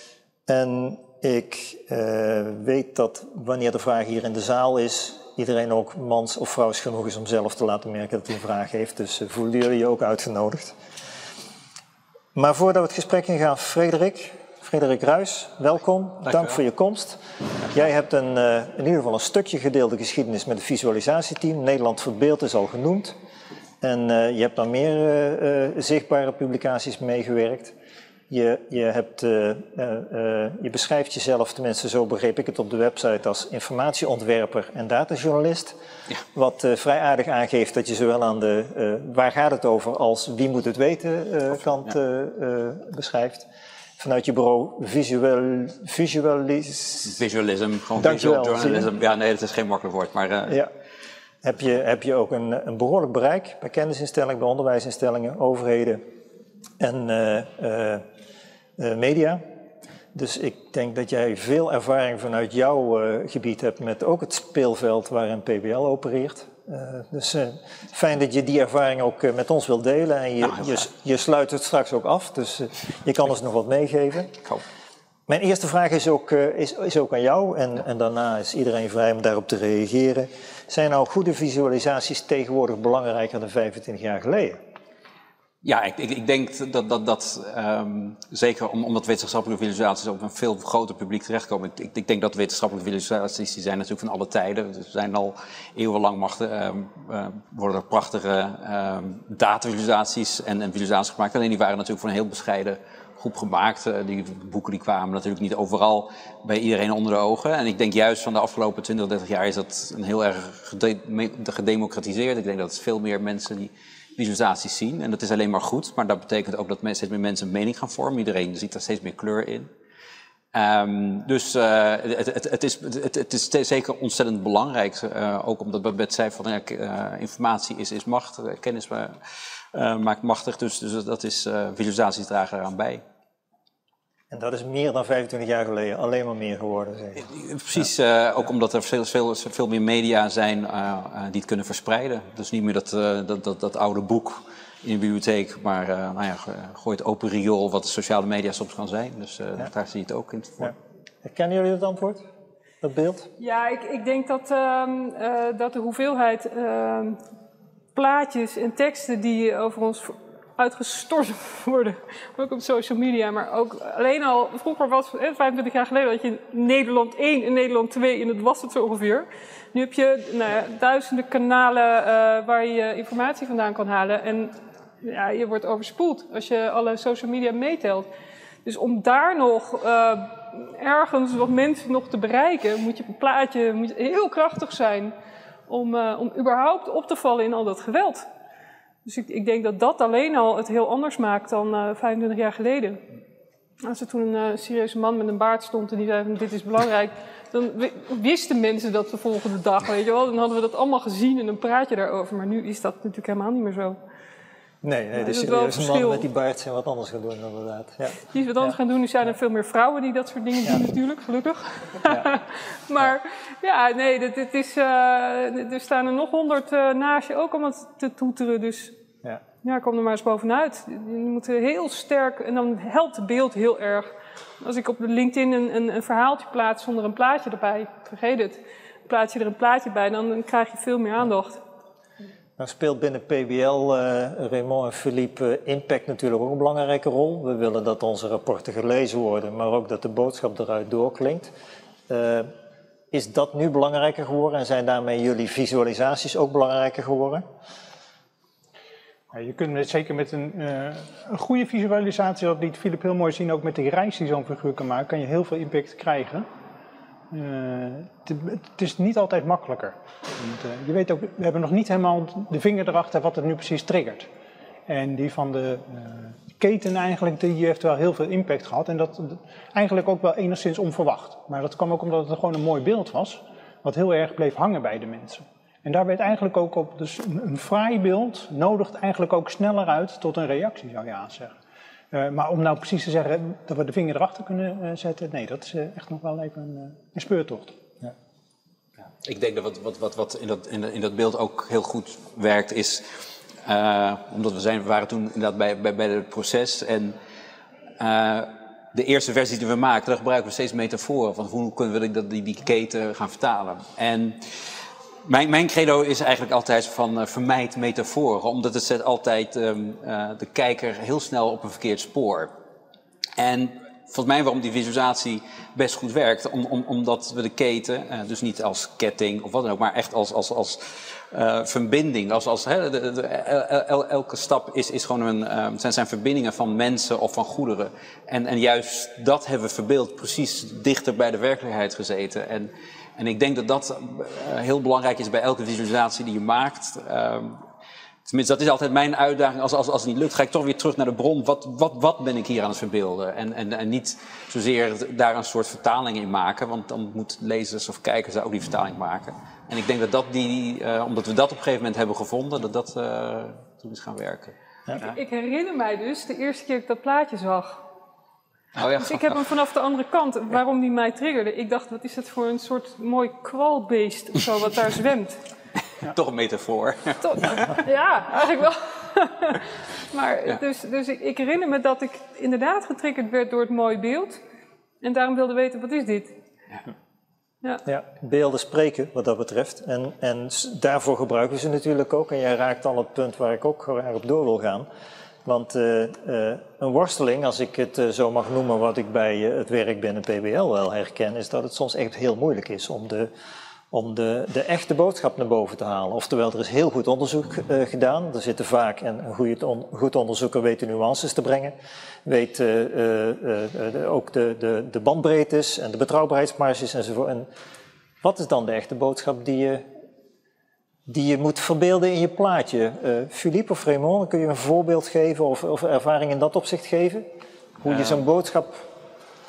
Speaker 1: en ik uh, weet dat wanneer de vraag hier in de zaal is, iedereen ook mans of vrouws genoeg is om zelf te laten merken dat hij een vraag heeft. Dus uh, voelen jullie je ook uitgenodigd. Maar voordat we het gesprek ingaan, Frederik, Frederik Ruijs, welkom. Dank, Dank voor je komst. Jij hebt een, uh, in ieder geval een stukje gedeelde geschiedenis met het visualisatieteam. Nederland Verbeeld is al genoemd. En uh, je hebt aan meer uh, uh, zichtbare publicaties meegewerkt. Je, je, hebt, uh, uh, uh, je beschrijft jezelf, tenminste zo begreep ik het op de website, als informatieontwerper en datajournalist. Ja. Wat uh, vrij aardig aangeeft dat je zowel aan de uh, waar gaat het over als wie moet het weten uh, kant ja. uh, uh, beschrijft. Vanuit je bureau visual, visualis...
Speaker 5: Visualism, gewoon visual journalism. Ja, nee, dat is geen makkelijk woord, maar... Uh...
Speaker 1: Ja. Heb je, heb je ook een, een behoorlijk bereik bij kennisinstellingen, bij onderwijsinstellingen, overheden en uh, uh, uh, media. Dus ik denk dat jij veel ervaring vanuit jouw uh, gebied hebt met ook het speelveld waarin P B L opereert. Uh, dus uh, fijn dat je die ervaring ook uh, met ons wilt delen en je, nou, je, je sluit het straks ook af, dus uh, je kan ons nog wat meegeven.
Speaker 5: Ik hoop.
Speaker 1: Mijn eerste vraag is ook, uh, is, is ook aan jou en, en daarna is iedereen vrij om daarop te reageren. Zijn nou goede visualisaties tegenwoordig belangrijker dan vijfentwintig jaar geleden?
Speaker 5: Ja, ik, ik, ik denk dat, dat, dat um, zeker om, omdat wetenschappelijke visualisaties op een veel groter publiek terechtkomen. Ik, ik denk dat wetenschappelijke visualisaties, die zijn natuurlijk van alle tijden. Er zijn al eeuwenlang machten, um, uh, worden er prachtige um, datavisualisaties en, en visualisaties gemaakt. Alleen die waren natuurlijk voor een heel bescheiden groep gemaakt. Uh, die boeken die kwamen natuurlijk niet overal bij iedereen onder de ogen. En ik denk juist van de afgelopen twintig, dertig jaar is dat een heel erg gede gedemocratiseerd. Ik denk dat veel meer mensen die visualisaties zien. En dat is alleen maar goed, maar dat betekent ook dat steeds meer mensen een mening gaan vormen. Iedereen ziet daar steeds meer kleur in. Um, dus uh, het, het, het, is, het, het is zeker ontzettend belangrijk, uh, ook omdat Babette zei van ja, uh, informatie is, is macht, uh, kennis uh, uh, maakt machtig, dus, dus dat is uh, visualisaties dragen eraan bij.
Speaker 1: En dat is meer dan vijfentwintig jaar geleden, alleen maar meer geworden. Zeg.
Speaker 5: Precies, uh, ook omdat er veel, veel, veel meer media zijn uh, uh, die het kunnen verspreiden. Dus niet meer dat, uh, dat, dat, dat oude boek in de bibliotheek, maar uh, nou ja, gooi het open riool wat de sociale media soms kan zijn. Dus uh, ja. Daar zie je het ook in.
Speaker 1: Ja. Herkennen jullie het antwoord? Dat beeld?
Speaker 4: Ja, ik, ik denk dat, uh, uh, dat de hoeveelheid uh, plaatjes en teksten die over ons uitgestort worden, ook op social media, maar ook alleen al, vroeger was, eh, vijfentwintig jaar geleden, had je Nederland één en Nederland twee en dat was het zo ongeveer. Nu heb je nou ja, duizenden kanalen uh, waar je informatie vandaan kan halen en ja, je wordt overspoeld als je alle social media meetelt. Dus om daar nog uh, ergens wat mensen nog te bereiken, moet je een plaatje moet heel krachtig zijn om, uh, om überhaupt op te vallen in al dat geweld. Dus ik, ik denk dat dat alleen al het heel anders maakt dan uh, vijfentwintig jaar geleden. Als er toen een uh, serieuze man met een baard stond en die zei van dit is belangrijk, dan wisten mensen dat de volgende dag, weet je wel. Dan hadden we dat allemaal gezien en een praatje daarover. Maar nu is dat natuurlijk helemaal niet meer zo.
Speaker 1: Nee, nee, de serieuze man met die baard zijn wat anders gaan doen inderdaad. Ja.
Speaker 4: Die is wat anders ja. gaan doen. Nu zijn er veel meer vrouwen die dat soort dingen ja. doen natuurlijk, gelukkig. Ja. maar ja, nee, dit, dit is, uh, er staan er nog honderd uh, naast je ook allemaal te toeteren. Dus ja. ja, kom er maar eens bovenuit. Je moet heel sterk, en dan helpt het beeld heel erg. Als ik op LinkedIn een, een, een verhaaltje plaats zonder een plaatje erbij, vergeet het. Plaats je er een plaatje bij, dan, dan krijg je veel meer aandacht.
Speaker 1: Nou speelt binnen P B L, uh, Raymond en Philippe, uh, impact natuurlijk ook een belangrijke rol. We willen dat onze rapporten gelezen worden, maar ook dat de boodschap eruit doorklinkt. Uh, is dat nu belangrijker geworden en zijn daarmee jullie visualisaties ook belangrijker geworden?
Speaker 2: Ja, je kunt met, zeker met een, uh, een goede visualisatie, dat liet Philippe heel mooi zien, ook met die reis die zo'n figuur kan maken, kan je heel veel impact krijgen. Uh, het, het is niet altijd makkelijker. Want, uh, je weet ook, we hebben nog niet helemaal de vinger erachter wat het nu precies triggert. En die van de uh, keten eigenlijk, die heeft wel heel veel impact gehad. En dat eigenlijk ook wel enigszins onverwacht. Maar dat kwam ook omdat het gewoon een mooi beeld was, wat heel erg bleef hangen bij de mensen. En daar werd eigenlijk ook op, dus een, een fraai beeld nodigt eigenlijk ook sneller uit tot een reactie, zou je aanzeggen. Uh, maar om nou precies te zeggen dat we de vinger erachter kunnen uh, zetten, nee, dat is uh, echt nog wel even een, uh, een speurtocht. Ja.
Speaker 5: Ja. Ik denk dat wat, wat, wat, wat in, dat, in, dat, in dat beeld ook heel goed werkt is, uh, omdat we, zijn, we waren toen inderdaad bij, bij, bij het proces en uh, de eerste versie die we maken, daar gebruiken we steeds metaforen van hoe kunnen we dat, die, die keten gaan vertalen. En Mijn, mijn credo is eigenlijk altijd van uh, vermijd metaforen, omdat het zet altijd um, uh, de kijker heel snel op een verkeerd spoor. En volgens mij waarom die visualisatie best goed werkt, om, om, omdat we de keten, uh, dus niet als ketting of wat dan ook, maar echt als, als, als uh, verbinding. Als, als, hè, de, de, el, elke stap is, is gewoon een, uh, zijn, zijn verbindingen van mensen of van goederen. En, en juist dat hebben we verbeeld precies dichter bij de werkelijkheid gezeten. En, En ik denk dat dat uh, heel belangrijk is bij elke visualisatie die je maakt. Uh, tenminste, dat is altijd mijn uitdaging. Als, als, als het niet lukt, ga ik toch weer terug naar de bron. Wat, wat, wat ben ik hier aan het verbeelden? En, en, en niet zozeer daar een soort vertaling in maken. Want dan moeten lezers of kijkers daar ook die vertaling maken. En ik denk dat dat die, uh, omdat we dat op een gegeven moment hebben gevonden, dat dat uh, toen is gaan werken.
Speaker 4: Ja. Ik, ik herinner mij dus de eerste keer dat ik dat plaatje zag.
Speaker 5: Oh ja.
Speaker 4: Dus ik heb hem vanaf de andere kant, waarom die mij triggerde. Ik dacht, wat is het voor een soort mooi kwalbeest of zo wat daar zwemt.
Speaker 5: Ja. Toch een metafoor.
Speaker 4: Toch, ja, eigenlijk wel. maar ja. dus, dus ik, ik herinner me dat ik inderdaad getriggerd werd door het mooie beeld. En daarom wilde weten, wat is dit?
Speaker 1: Ja. Ja. Ja, beelden spreken wat dat betreft. En, en daarvoor gebruiken we ze natuurlijk ook. En jij raakt al het punt waar ik ook graag op door wil gaan. Want uh, uh, een worsteling, als ik het uh, zo mag noemen, wat ik bij uh, het werk binnen P B L wel herken, is dat het soms echt heel moeilijk is om de, om de, de echte boodschap naar boven te halen. Oftewel, er is heel goed onderzoek uh, gedaan. Er zitten vaak, en een goed, on, goed onderzoeker weet de nuances te brengen, weet uh, uh, uh, de, ook de, de, de bandbreedtes en de betrouwbaarheidsmarges enzovoort. En wat is dan de echte boodschap die je... die je moet verbeelden in je plaatje? Uh, Philippe of Raymond, kun je een voorbeeld geven of, of ervaring in dat opzicht geven? Hoe je zo'n boodschap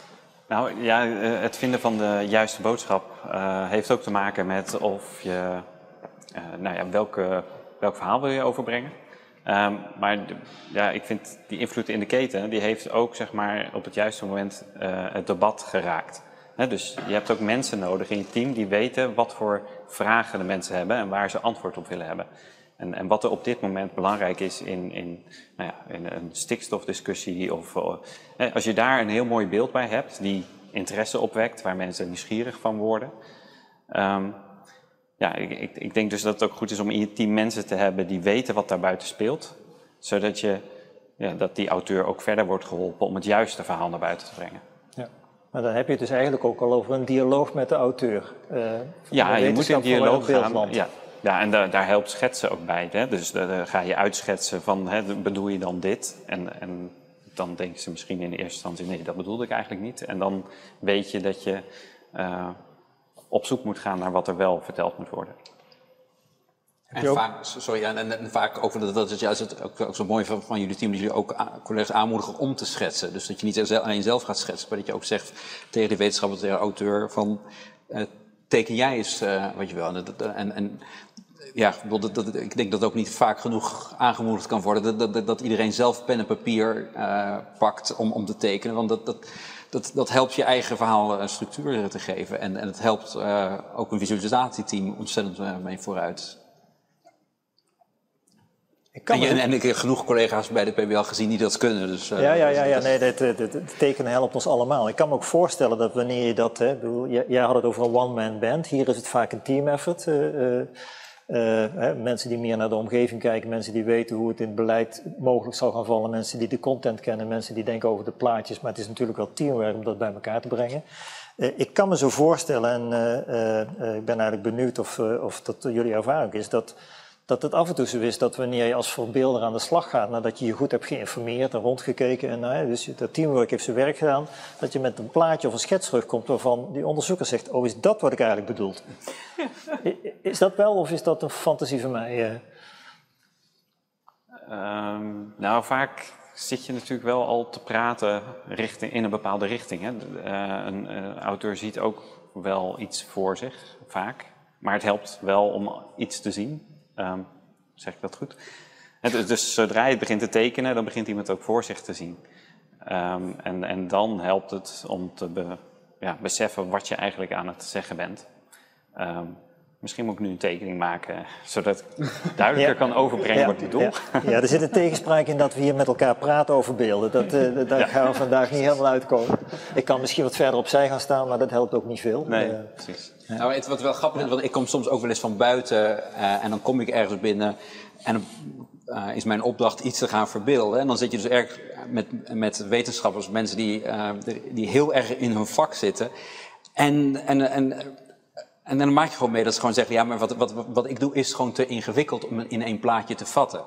Speaker 3: Nou ja, het vinden van de juiste boodschap uh, heeft ook te maken met of je, uh, nou ja, welke, welk verhaal wil je overbrengen. Um, maar de, ja, ik vind die invloed in de keten, die heeft ook zeg maar op het juiste moment uh, het debat geraakt. He, dus je hebt ook mensen nodig in je team die weten wat voor vragen de mensen hebben en waar ze antwoord op willen hebben. En, en wat er op dit moment belangrijk is in, in, nou ja, in een stikstofdiscussie of uh, als je daar een heel mooi beeld bij hebt die interesse opwekt, waar mensen nieuwsgierig van worden. Um, ja, ik, ik, ik denk dus dat het ook goed is om in je team mensen te hebben die weten wat daar buiten speelt. Zodat je, ja, dat die auteur ook verder wordt geholpen om het juiste verhaal naar buiten te brengen.
Speaker 1: Ja. Maar dan heb je het dus eigenlijk ook al over een dialoog met de auteur. Uh,
Speaker 3: ja, je moet in dialoog gaan.
Speaker 1: Beeld
Speaker 3: Ja. Ja, en da daar helpt schetsen ook bij. Hè? Dus daar ga je uitschetsen van, hè, bedoel je dan dit? En, en dan denken ze misschien in de eerste instantie, nee, dat bedoelde ik eigenlijk niet. En dan weet je dat je uh, op zoek moet gaan naar wat er wel verteld moet worden.
Speaker 5: En vaak, sorry, en, en, en vaak ook, dat, dat is juist het, ook, ook zo mooi van, van jullie team, dat jullie ook a, collega's aanmoedigen om te schetsen. Dus dat je niet alleen zelf gaat schetsen, maar dat je ook zegt tegen de wetenschapper, tegen de auteur, van uh, teken jij eens uh, wat je wil. En, en, en ja, dat, dat, ik denk dat ook niet vaak genoeg aangemoedigd kan worden, dat, dat, dat iedereen zelf pen en papier uh, pakt om, om te tekenen. Want dat, dat, dat, dat helpt je eigen verhaal uh, structuur te geven. En, en het helpt uh, ook een visualisatieteam ontzettend uh, mee vooruit. Ik kan en, je, en ik heb genoeg collega's bij de P B L gezien die dat kunnen. Dus, uh,
Speaker 1: ja, ja, ja, ja, nee, het, het, het tekenen helpt ons allemaal. Ik kan me ook voorstellen dat wanneer je dat, hè, bedoel, jij had het over een one-man band, hier is het vaak een team effort. Uh, uh, Uh, hè, mensen die meer naar de omgeving kijken, mensen die weten hoe het in het beleid mogelijk zal gaan vallen, mensen die de content kennen, mensen die denken over de plaatjes, maar het is natuurlijk wel teamwork om dat bij elkaar te brengen. Uh, ik kan me zo voorstellen, en uh, uh, ik ben eigenlijk benieuwd of, uh, of dat jullie ervaring is, dat, dat het af en toe zo is dat wanneer je als verbeelder aan de slag gaat, nadat je je goed hebt geïnformeerd en rondgekeken, en uh, dus dat teamwork heeft zijn werk gedaan, dat je met een plaatje of een schets terugkomt waarvan die onderzoeker zegt, oh, is dat wat ik eigenlijk bedoelde? Is dat wel of is dat een fantasie van mij?
Speaker 3: Um, nou, vaak zit je natuurlijk wel al te praten richting, in een bepaalde richting. Hè. Uh, een uh, auteur ziet ook wel iets voor zich, vaak. Maar het helpt wel om iets te zien. Um, zeg ik dat goed? Dus, dus zodra je het begint te tekenen, dan begint iemand ook voor zich te zien. Um, en, en dan helpt het om te be, ja, beseffen wat je eigenlijk aan het zeggen bent. Um, misschien moet ik nu een tekening maken, zodat ik duidelijker ja. kan overbrengen ja, wat ik bedoel.
Speaker 1: Ja. ja, er zit een tegenspraak in dat we hier met elkaar praten over beelden. Dat, uh, daar ja. gaan we vandaag niet helemaal uitkomen. Ik kan misschien wat verder opzij gaan staan, maar dat helpt ook niet veel.
Speaker 3: Nee,
Speaker 1: uh,
Speaker 3: precies.
Speaker 5: Ja. Nou, het, wat wel grappig is, want ik kom soms ook wel eens van buiten uh, en dan kom ik ergens binnen en dan uh, is mijn opdracht iets te gaan verbeelden. En dan zit je dus erg met, met wetenschappers, mensen die, uh, die heel erg in hun vak zitten. En, en, en, en dan maak je gewoon mee dat ze gewoon zeggen, ja, maar wat, wat, wat ik doe is gewoon te ingewikkeld om in één plaatje te vatten.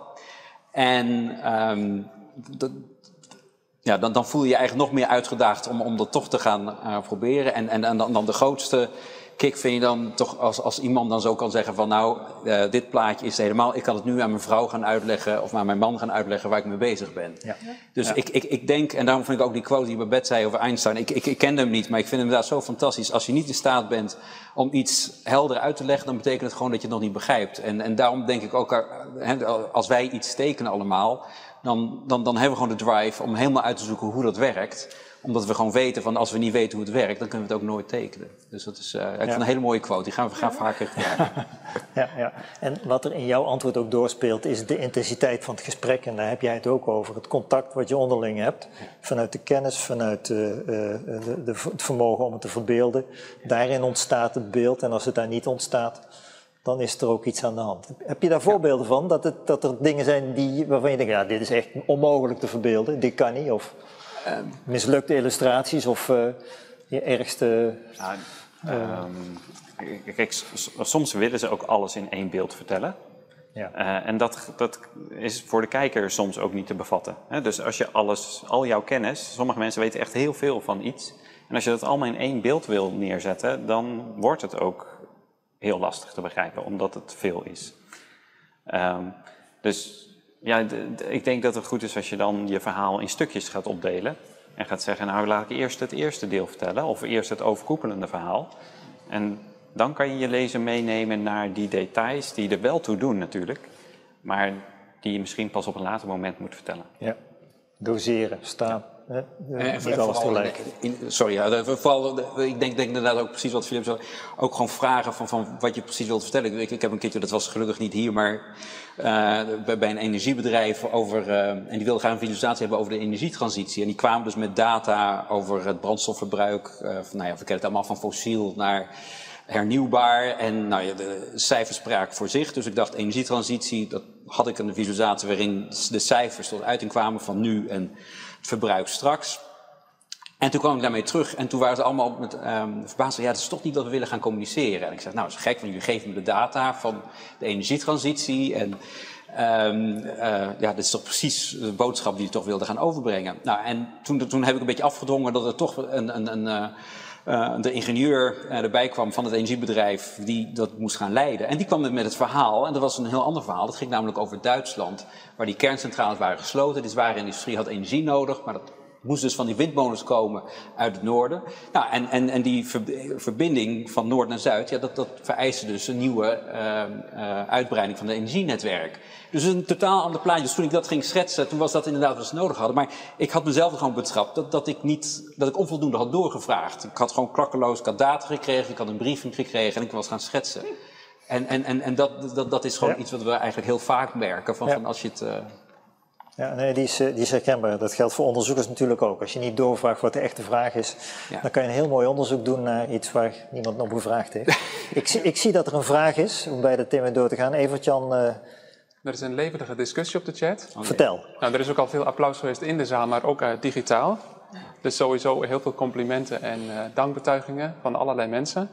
Speaker 5: En um, dat, ja, dan, dan voel je je eigenlijk nog meer uitgedaagd om, om dat toch te gaan uh, proberen. En, en, en dan, dan de grootste kick vind je dan toch als, als iemand dan zo kan zeggen van nou, uh, dit plaatje is helemaal, ik kan het nu aan mijn vrouw gaan uitleggen of aan mijn man gaan uitleggen waar ik mee bezig ben. Ja. Dus ja. Ik, ik, ik denk, en daarom vind ik ook die quote die Babette zei over Einstein, ik, ik, ik ken hem niet, maar ik vind hem inderdaad zo fantastisch. Als je niet in staat bent om iets helder uit te leggen, dan betekent het gewoon dat je het nog niet begrijpt. En, en daarom denk ik ook, als wij iets tekenen allemaal, dan, dan, dan hebben we gewoon de drive om helemaal uit te zoeken hoe dat werkt. Omdat we gewoon weten van als we niet weten hoe het werkt, dan kunnen we het ook nooit tekenen. Dus dat is uh, ik ja. vond een hele mooie quote, die gaan we gaan vaker gebruiken.
Speaker 1: Ja, ja. En wat er in jouw antwoord ook doorspeelt is de intensiteit van het gesprek. En daar heb jij het ook over. Het contact wat je onderling hebt. Vanuit de kennis, vanuit uh, de, de, het vermogen om het te verbeelden. Daarin ontstaat het beeld. En als het daar niet ontstaat, dan is er ook iets aan de hand. Heb je daar voorbeelden van? Dat, het, dat er dingen zijn die, waarvan je denkt, ja, dit is echt onmogelijk te verbeelden. Dit kan niet. Of um, mislukte illustraties of uh, je ergste...
Speaker 3: Nou, uh, um, kijk, soms willen ze ook alles in één beeld vertellen. Ja. Uh, en dat, dat is voor de kijker soms ook niet te bevatten. Hè? Dus als je alles, al jouw kennis, sommige mensen weten echt heel veel van iets. En als je dat allemaal in één beeld wil neerzetten, dan wordt het ook heel lastig te begrijpen, omdat het veel is. Um, dus ja, de, de, ik denk dat het goed is als je dan je verhaal in stukjes gaat opdelen. en gaat zeggen, nou laat ik eerst het eerste deel vertellen of eerst het overkoepelende verhaal. En dan kan je je lezer meenemen naar die details die er wel toe doen natuurlijk, maar die je misschien pas op een later moment moet vertellen.
Speaker 1: Ja, doseren, staan. Hè?
Speaker 5: En
Speaker 1: Niet alles tegelijk.
Speaker 5: In, sorry, ja, vooral, ik denk, denk inderdaad ook precies wat Philip zei. Ook gewoon vragen van, van wat je precies wilt vertellen. Ik, ik heb een keertje, dat was gelukkig niet hier, maar uh, bij, bij een energiebedrijf over, uh, en die wilden graag een visualisatie hebben over de energietransitie. En die kwamen dus met data over het brandstofverbruik, uh, van, nou ja, we kennen het allemaal van fossiel naar hernieuwbaar. En nou ja, de cijfers spraken voor zich. Dus ik dacht, energietransitie, dat had ik een visualisatie waarin de cijfers tot uiting kwamen van nu en het verbruik straks. En toen kwam ik daarmee terug en toen waren ze allemaal met um, verbaasd. Ja, dat is toch niet wat we willen gaan communiceren. En ik zeg, nou, dat is gek, want jullie geven me de data van de energietransitie. En um, uh, ja, dit is toch precies de boodschap die je toch wilde gaan overbrengen. Nou, en toen, toen heb ik een beetje afgedwongen dat er toch een, een, een, uh, uh, de ingenieur uh, erbij kwam van het energiebedrijf die dat moest gaan leiden. En die kwam met het verhaal, en dat was een heel ander verhaal. Dat ging namelijk over Duitsland, waar die kerncentrales waren gesloten. De zware industrie had energie nodig, maar dat moest dus van die windmolens komen uit het noorden. Nou, en, en, en die verbinding van noord naar zuid, ja, dat, dat vereiste dus een nieuwe uh, uh, uitbreiding van het energienetwerk. Dus een totaal ander plaatje. Dus toen ik dat ging schetsen, toen was dat inderdaad wat ze nodig hadden. Maar ik had mezelf er gewoon betrapt dat, dat ik niet, dat ik onvoldoende had doorgevraagd. Ik had gewoon klakkeloos, ik had data gekregen, ik had een briefing gekregen en ik was gaan schetsen. En, en, en, en dat, dat, dat is gewoon ja. iets wat we eigenlijk heel vaak merken. Van, ja. van als je het... Uh,
Speaker 1: Ja, nee, die is, die is herkenbaar. Dat geldt voor onderzoekers natuurlijk ook. Als je niet doorvraagt wat de echte vraag is, ja. dan kan je een heel mooi onderzoek doen naar iets waar niemand nog gevraagd heeft. ik, ik zie dat er een vraag is, om bij de thema door te gaan. Evert-Jan... Uh...
Speaker 6: Er is een levendige discussie op de chat.
Speaker 1: Okay. Vertel.
Speaker 6: Nou, er is ook al veel applaus geweest in de zaal, maar ook uh, digitaal. Dus sowieso heel veel complimenten en uh, dankbetuigingen van allerlei mensen.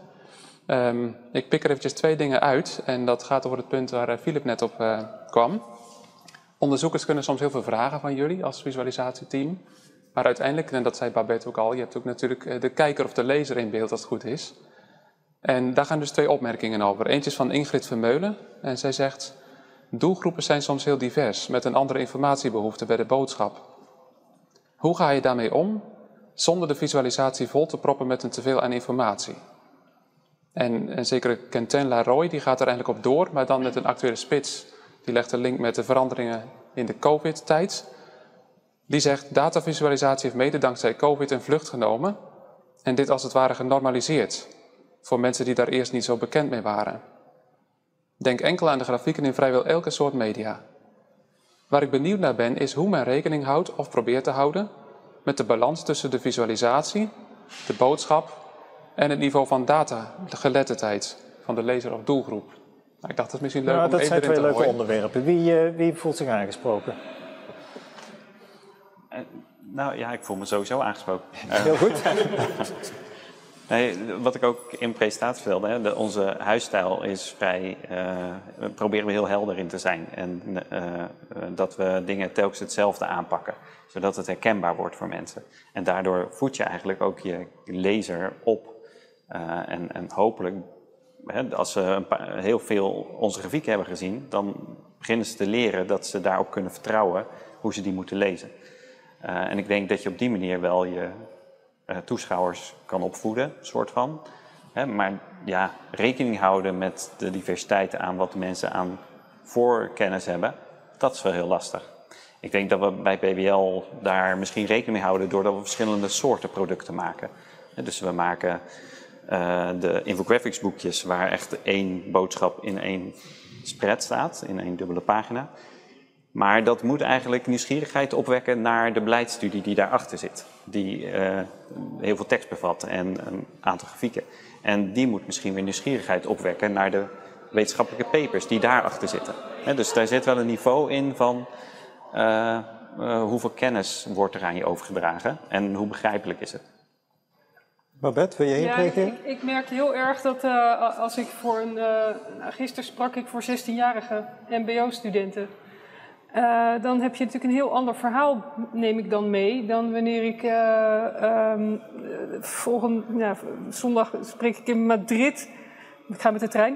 Speaker 6: Um, ik pik er eventjes twee dingen uit en dat gaat over het punt waar uh, Philip net op uh, kwam. Onderzoekers kunnen soms heel veel vragen van jullie als visualisatieteam. Maar uiteindelijk, en dat zei Babette ook al, je hebt ook natuurlijk de kijker of de lezer in beeld als het goed is. En daar gaan dus twee opmerkingen over. Eentje is van Ingrid Vermeulen en zij zegt: doelgroepen zijn soms heel divers met een andere informatiebehoefte bij de boodschap. Hoe ga je daarmee om zonder de visualisatie vol te proppen met een teveel aan informatie? En, en zeker Quentin Laroy die gaat er eigenlijk op door, maar dan met een actuele spits. Die legt een link met de veranderingen in de COVID-tijd. Die zegt, datavisualisatie heeft mede dankzij COVID een vlucht genomen. En dit als het ware genormaliseerd. Voor mensen die daar eerst niet zo bekend mee waren. Denk enkel aan de grafieken in vrijwel elke soort media. Waar ik benieuwd naar ben, is hoe men rekening houdt of probeert te houden met de balans tussen de visualisatie, de boodschap en het niveau van data, de geletterdheid van de lezer of doelgroep. Nou, ik dacht, dat is misschien leuk
Speaker 1: nou,
Speaker 6: om
Speaker 1: dat
Speaker 6: even
Speaker 1: zijn
Speaker 6: erin te
Speaker 1: twee leuke
Speaker 6: gooien.
Speaker 1: onderwerpen. Wie, uh, wie voelt zich aangesproken?
Speaker 3: Uh, nou ja, ik voel me sowieso aangesproken. Uh,
Speaker 1: Heel goed.
Speaker 3: nee, wat ik ook in presentatie vertelde, hè, de, onze huisstijl is vrij, uh, we proberen we heel helder in te zijn. En uh, uh, dat we dingen telkens hetzelfde aanpakken, zodat het herkenbaar wordt voor mensen. En daardoor voed je eigenlijk ook je lezer op. Uh, en, en hopelijk... Als ze een paar, heel veel onze grafieken hebben gezien, dan beginnen ze te leren dat ze daarop kunnen vertrouwen hoe ze die moeten lezen. Uh, en ik denk dat je op die manier wel je uh, toeschouwers kan opvoeden, soort van. Hè, maar ja, rekening houden met de diversiteit aan wat de mensen aan voorkennis hebben, dat is wel heel lastig. Ik denk dat we bij P B L daar misschien rekening mee houden doordat we verschillende soorten producten maken. Dus we maken... Uh, de infographics boekjes waar echt één boodschap in één spread staat, in één dubbele pagina. Maar dat moet eigenlijk nieuwsgierigheid opwekken naar de beleidsstudie die daarachter zit. Die uh, heel veel tekst bevat en een aantal grafieken. En die moet misschien weer nieuwsgierigheid opwekken naar de wetenschappelijke papers die daarachter zitten. He, dus daar zit wel een niveau in van uh, uh, hoeveel kennis wordt er aan je overgedragen en hoe begrijpelijk is het.
Speaker 1: Babette, wil je hierop
Speaker 4: ja,
Speaker 1: reageren?
Speaker 4: Ik, ik merk heel erg dat uh, als ik voor een... Uh, nou, gisteren sprak ik voor zestienjarige M B O-studenten. Uh, dan heb je natuurlijk een heel ander verhaal, neem ik dan mee, dan wanneer ik uh, um, volgende ja, zondag spreek ik in Madrid. Ik ga met de trein.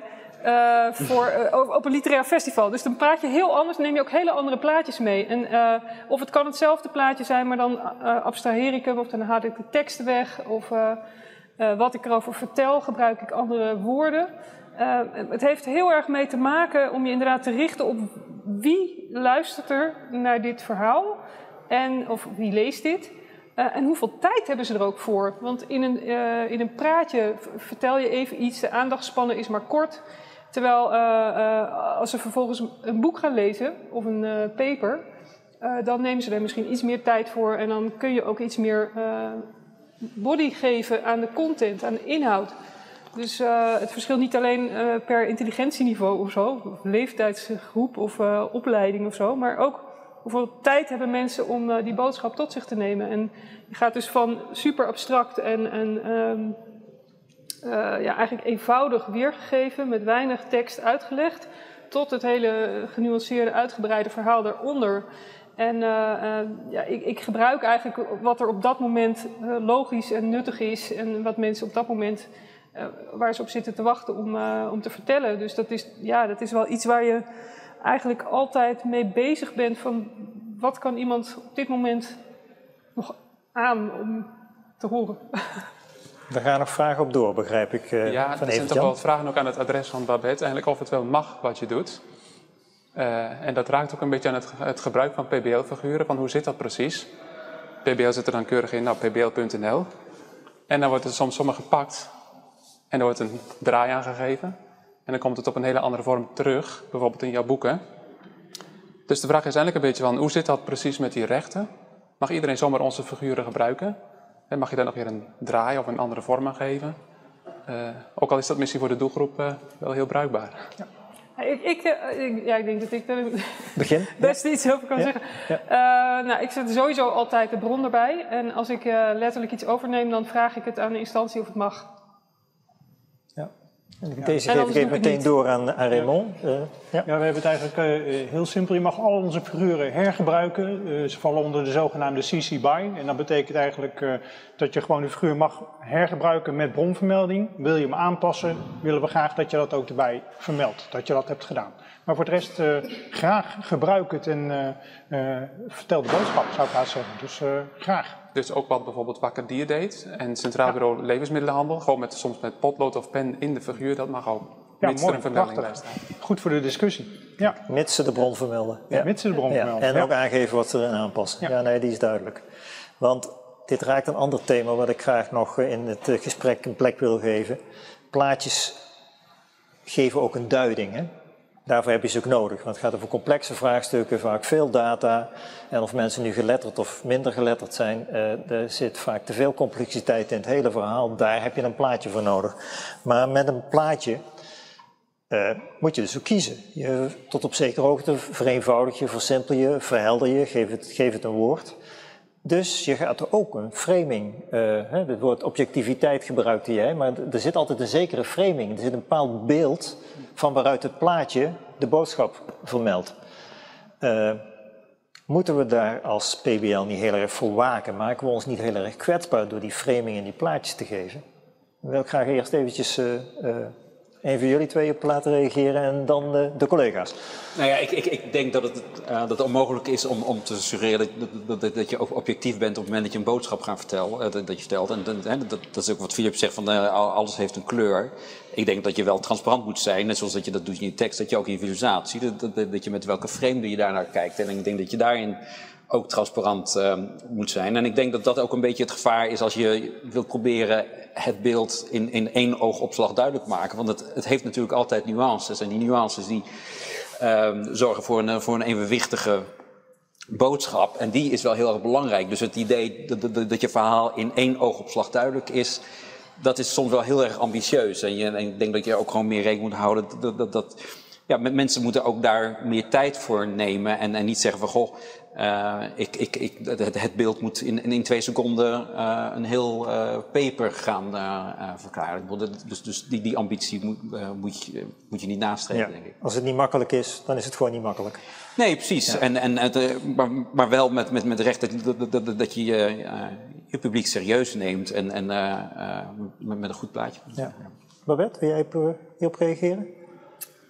Speaker 4: uh, voor, uh, op een literair festival. Dus dan praat je heel anders, dan neem je ook hele andere plaatjes mee. En, uh, of het kan hetzelfde plaatje zijn, maar dan uh, abstraheer ik hem of dan haal ik de tekst weg. Of uh, uh, wat ik erover vertel, gebruik ik andere woorden. Uh, het heeft heel erg mee te maken om je inderdaad te richten op wie luistert er naar dit verhaal en of wie leest dit. Uh, en hoeveel tijd hebben ze er ook voor? Want in een, uh, in een praatje vertel je even iets, de aandachtspannen is maar kort. Terwijl uh, uh, als ze vervolgens een boek gaan lezen of een uh, paper, uh, dan nemen ze er misschien iets meer tijd voor. En dan kun je ook iets meer uh, body geven aan de content, aan de inhoud. Dus uh, het verschilt niet alleen uh, per intelligentieniveau of zo, of leeftijdsgroep of uh, opleiding of zo, maar ook hoeveel tijd hebben mensen om uh, die boodschap tot zich te nemen. En je gaat dus van super abstract en, en um, uh, ja, eigenlijk eenvoudig weergegeven, met weinig tekst uitgelegd, tot het hele genuanceerde, uitgebreide verhaal daaronder. En uh, uh, ja, ik, ik gebruik eigenlijk wat er op dat moment uh, logisch en nuttig is en wat mensen op dat moment, uh, waar ze op zitten te wachten om, uh, om te vertellen. Dus dat is, ja, dat is wel iets waar je eigenlijk altijd mee bezig bent van wat kan iemand op dit moment nog aan om te horen.
Speaker 1: We gaan nog vragen op door, begrijp ik. Uh,
Speaker 6: ja,
Speaker 1: van
Speaker 6: er zijn toch wel wat vragen ook aan het adres van Babette. Eigenlijk of het wel mag wat je doet. Uh, en dat raakt ook een beetje aan het, het gebruik van P B L-figuren. Van hoe zit dat precies? P B L zit er dan keurig in, nou, p b l punt n l. En dan wordt er soms sommige gepakt en er wordt een draai aan gegeven. En dan komt het op een hele andere vorm terug, bijvoorbeeld in jouw boeken. Dus de vraag is eigenlijk een beetje van, hoe zit dat precies met die rechten? Mag iedereen zomaar onze figuren gebruiken? En mag je daar nog weer een draai of een andere vorm aan geven? Uh, ook al is dat misschien voor de doelgroep uh, wel heel bruikbaar. Ja.
Speaker 4: Ik, ik, ik, ja, ik denk dat ik er
Speaker 1: Begin.
Speaker 4: best iets over kan
Speaker 1: ja.
Speaker 4: zeggen.
Speaker 1: Ja.
Speaker 4: Uh, nou, ik zet sowieso altijd de bron erbij. En als ik uh, letterlijk iets overneem, dan vraag ik het aan de instantie of het mag.
Speaker 1: Ja. En deze geef ik even meteen door aan, aan Raymond.
Speaker 2: Ja.
Speaker 1: Uh, ja.
Speaker 2: ja, we hebben het eigenlijk uh, heel simpel. Je mag al onze figuren hergebruiken. Uh, ze vallen onder de zogenaamde C C B Y. En dat betekent eigenlijk uh, dat je gewoon de figuur mag hergebruiken met bronvermelding. Wil je hem aanpassen, willen we graag dat je dat ook erbij vermeldt. Dat je dat hebt gedaan. Maar voor de rest, uh, graag gebruik het en uh, uh, vertel de boodschap, zou ik haast zeggen. Dus uh, graag.
Speaker 6: Dus ook wat bijvoorbeeld Wakker Dier deed en het Centraal Bureau ja. Levensmiddelenhandel, gewoon met, soms met potlood of pen in de figuur, dat mag ook.
Speaker 2: Ja,
Speaker 6: mits
Speaker 2: mooi,
Speaker 6: er een vermelding
Speaker 2: prachtig.
Speaker 6: bij staat.
Speaker 2: Goed voor de discussie. Ja.
Speaker 1: Mits ze de bron vermelden.
Speaker 2: Ja, ja. mits ze de bron vermelden.
Speaker 1: Ja. En
Speaker 2: ja.
Speaker 1: ook aangeven wat ze erin aanpassen. Ja. ja, nee, die is duidelijk. Want dit raakt een ander thema wat ik graag nog in het gesprek een plek wil geven. Plaatjes geven ook een duiding, hè? Daarvoor heb je ze ook nodig, want het gaat over complexe vraagstukken, vaak veel data. En of mensen nu geletterd of minder geletterd zijn, uh, er zit vaak te veel complexiteit in het hele verhaal. Daar heb je een plaatje voor nodig. Maar met een plaatje uh, moet je dus ook kiezen. Je, tot op zekere hoogte vereenvoudig je, versimpel je, verhelder je, geef het, geef het een woord. Dus je gaat er ook een framing, uh, het woord objectiviteit gebruikte jij, maar er zit altijd een zekere framing. Er zit een bepaald beeld van waaruit het plaatje de boodschap vermeldt. Uh, moeten we daar als P B L niet heel erg voor waken? Maken we ons niet heel erg kwetsbaar door die framing en die plaatjes te geven? Dan wil ik graag eerst eventjes uh, uh, een van jullie twee op laten reageren en dan uh, de collega's.
Speaker 5: Nou ja, ik, ik, ik denk dat het, uh, dat het onmogelijk is om, om te suggereren dat, dat, dat je ook objectief bent op het moment dat je een boodschap gaat vertellen, uh, dat, dat je vertelt. En dat, dat, dat is ook wat Philip zegt, van uh, alles heeft een kleur. Ik denk dat je wel transparant moet zijn, net zoals dat je dat doet in je tekst, dat je ook in je visualisatie, dat, dat, dat je met welke frame je daarnaar kijkt. En ik denk dat je daarin ook transparant uh, moet zijn. En ik denk dat dat ook een beetje het gevaar is als je wilt proberen het beeld in, in één oogopslag duidelijk maken. Want het, het heeft natuurlijk altijd nuances. En die nuances die uh, zorgen voor een, voor een evenwichtige boodschap. En die is wel heel erg belangrijk. Dus het idee dat, dat, dat je verhaal in één oogopslag duidelijk is, dat is soms wel heel erg ambitieus. En, je, en ik denk dat je ook gewoon meer rekening moet houden dat, dat, dat ja, mensen moeten ook daar meer tijd voor nemen. En, en niet zeggen van, goh, Uh, ik, ik, ik, het, het beeld moet in, in twee seconden uh, een heel uh, paper gaan uh, uh, verklaren. Dus, dus die, die ambitie moet, uh, moet, je, moet je niet nastreven, ja, denk ik.
Speaker 1: Als het niet makkelijk is, dan is het gewoon niet makkelijk.
Speaker 5: Nee, precies. Ja. En, en, het, uh, maar, maar wel met, met, met recht dat, dat, dat, dat je uh, je publiek serieus neemt en, en uh, uh, met, met een goed plaatje.
Speaker 1: Ja. Babette, wil jij hierop reageren?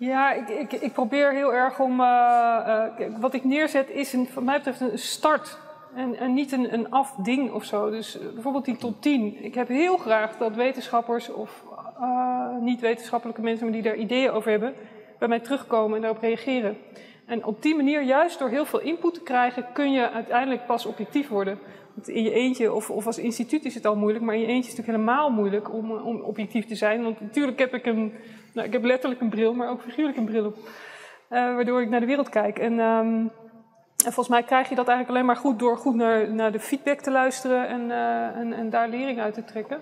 Speaker 4: Ja, ik, ik, ik probeer heel erg om... Uh, uh, wat ik neerzet is een, wat mij betreft een start. En, en niet een, een afding of zo. Dus uh, bijvoorbeeld die top tien. Ik heb heel graag dat wetenschappers of uh, niet-wetenschappelijke mensen... maar die daar ideeën over hebben, bij mij terugkomen en daarop reageren. En op die manier, juist door heel veel input te krijgen... kun je uiteindelijk pas objectief worden. Want in je eentje, of, of als instituut is het al moeilijk... maar in je eentje is het natuurlijk helemaal moeilijk om, om objectief te zijn. Want natuurlijk heb ik een... Nou, ik heb letterlijk een bril, maar ook figuurlijk een bril op. Uh, waardoor ik naar de wereld kijk. En, um, en volgens mij krijg je dat eigenlijk alleen maar goed door goed naar, naar de feedback te luisteren en, uh, en, en daar lering uit te trekken.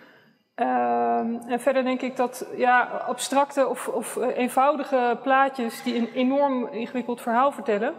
Speaker 4: Uh, en verder denk ik dat ja, abstracte of, of eenvoudige plaatjes die een enorm ingewikkeld verhaal vertellen.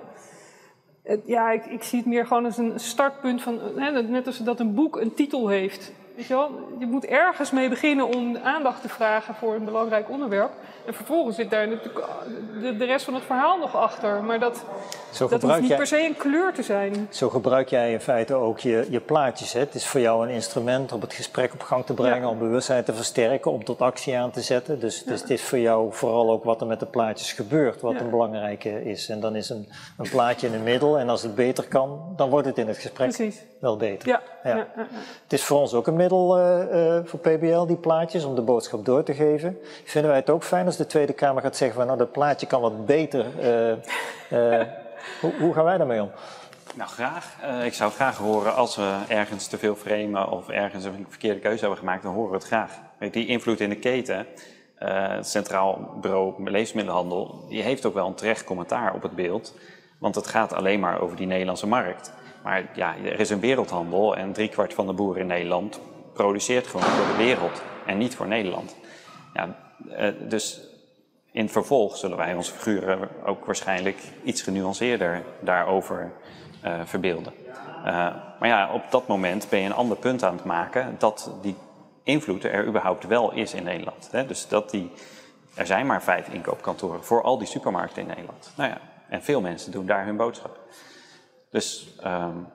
Speaker 4: Uh, ja, ik, ik zie het meer gewoon als een startpunt van, hè, net als dat een boek een titel heeft. Weet je wel, je moet ergens mee beginnen om aandacht te vragen voor een belangrijk onderwerp. En vervolgens zit daar natuurlijk de, de rest van het verhaal nog achter. Maar dat, dat hoeft niet jij, per se een kleur te zijn.
Speaker 1: Zo gebruik jij in feite ook je, je plaatjes. Hè? Het is voor jou een instrument om het gesprek op gang te brengen, ja. om bewustzijn te versterken, om tot actie aan te zetten. Dus, ja. dus het is voor jou vooral ook wat er met de plaatjes gebeurt, wat ja. een belangrijke is. En dan is een, een plaatje in het middel en als het beter kan, dan wordt het in het gesprek Precies. wel beter.
Speaker 4: Ja.
Speaker 1: Ja.
Speaker 4: Ja. Ja, ja.
Speaker 1: Het is voor ons ook een middel uh, uh, voor P B L, die plaatjes, om de boodschap door te geven. Vinden wij het ook fijn als de Tweede Kamer gaat zeggen van nou, dat plaatje kan wat beter. Uh, uh, hoe, hoe gaan wij daarmee om?
Speaker 3: Nou, graag. Uh, ik zou graag horen als we ergens te veel framen of ergens een verkeerde keuze hebben gemaakt, dan horen we het graag. Die invloed in de keten, uh, het Centraal Bureau Levensmiddelenhandel, die heeft ook wel een terecht commentaar op het beeld. Want het gaat alleen maar over die Nederlandse markt. Maar ja, er is een wereldhandel en driekwart van de boeren in Nederland produceert gewoon voor de wereld en niet voor Nederland. Ja, uh, dus in het vervolg zullen wij onze figuren ook waarschijnlijk iets genuanceerder daarover uh, verbeelden. Uh, maar ja, op dat moment ben je een ander punt aan het maken dat die invloed er überhaupt wel is in Nederland. Hè? Dus dat die, er zijn maar vijf inkoopkantoren voor al die supermarkten in Nederland. Nou ja, en veel mensen doen daar hun boodschap. Dus um,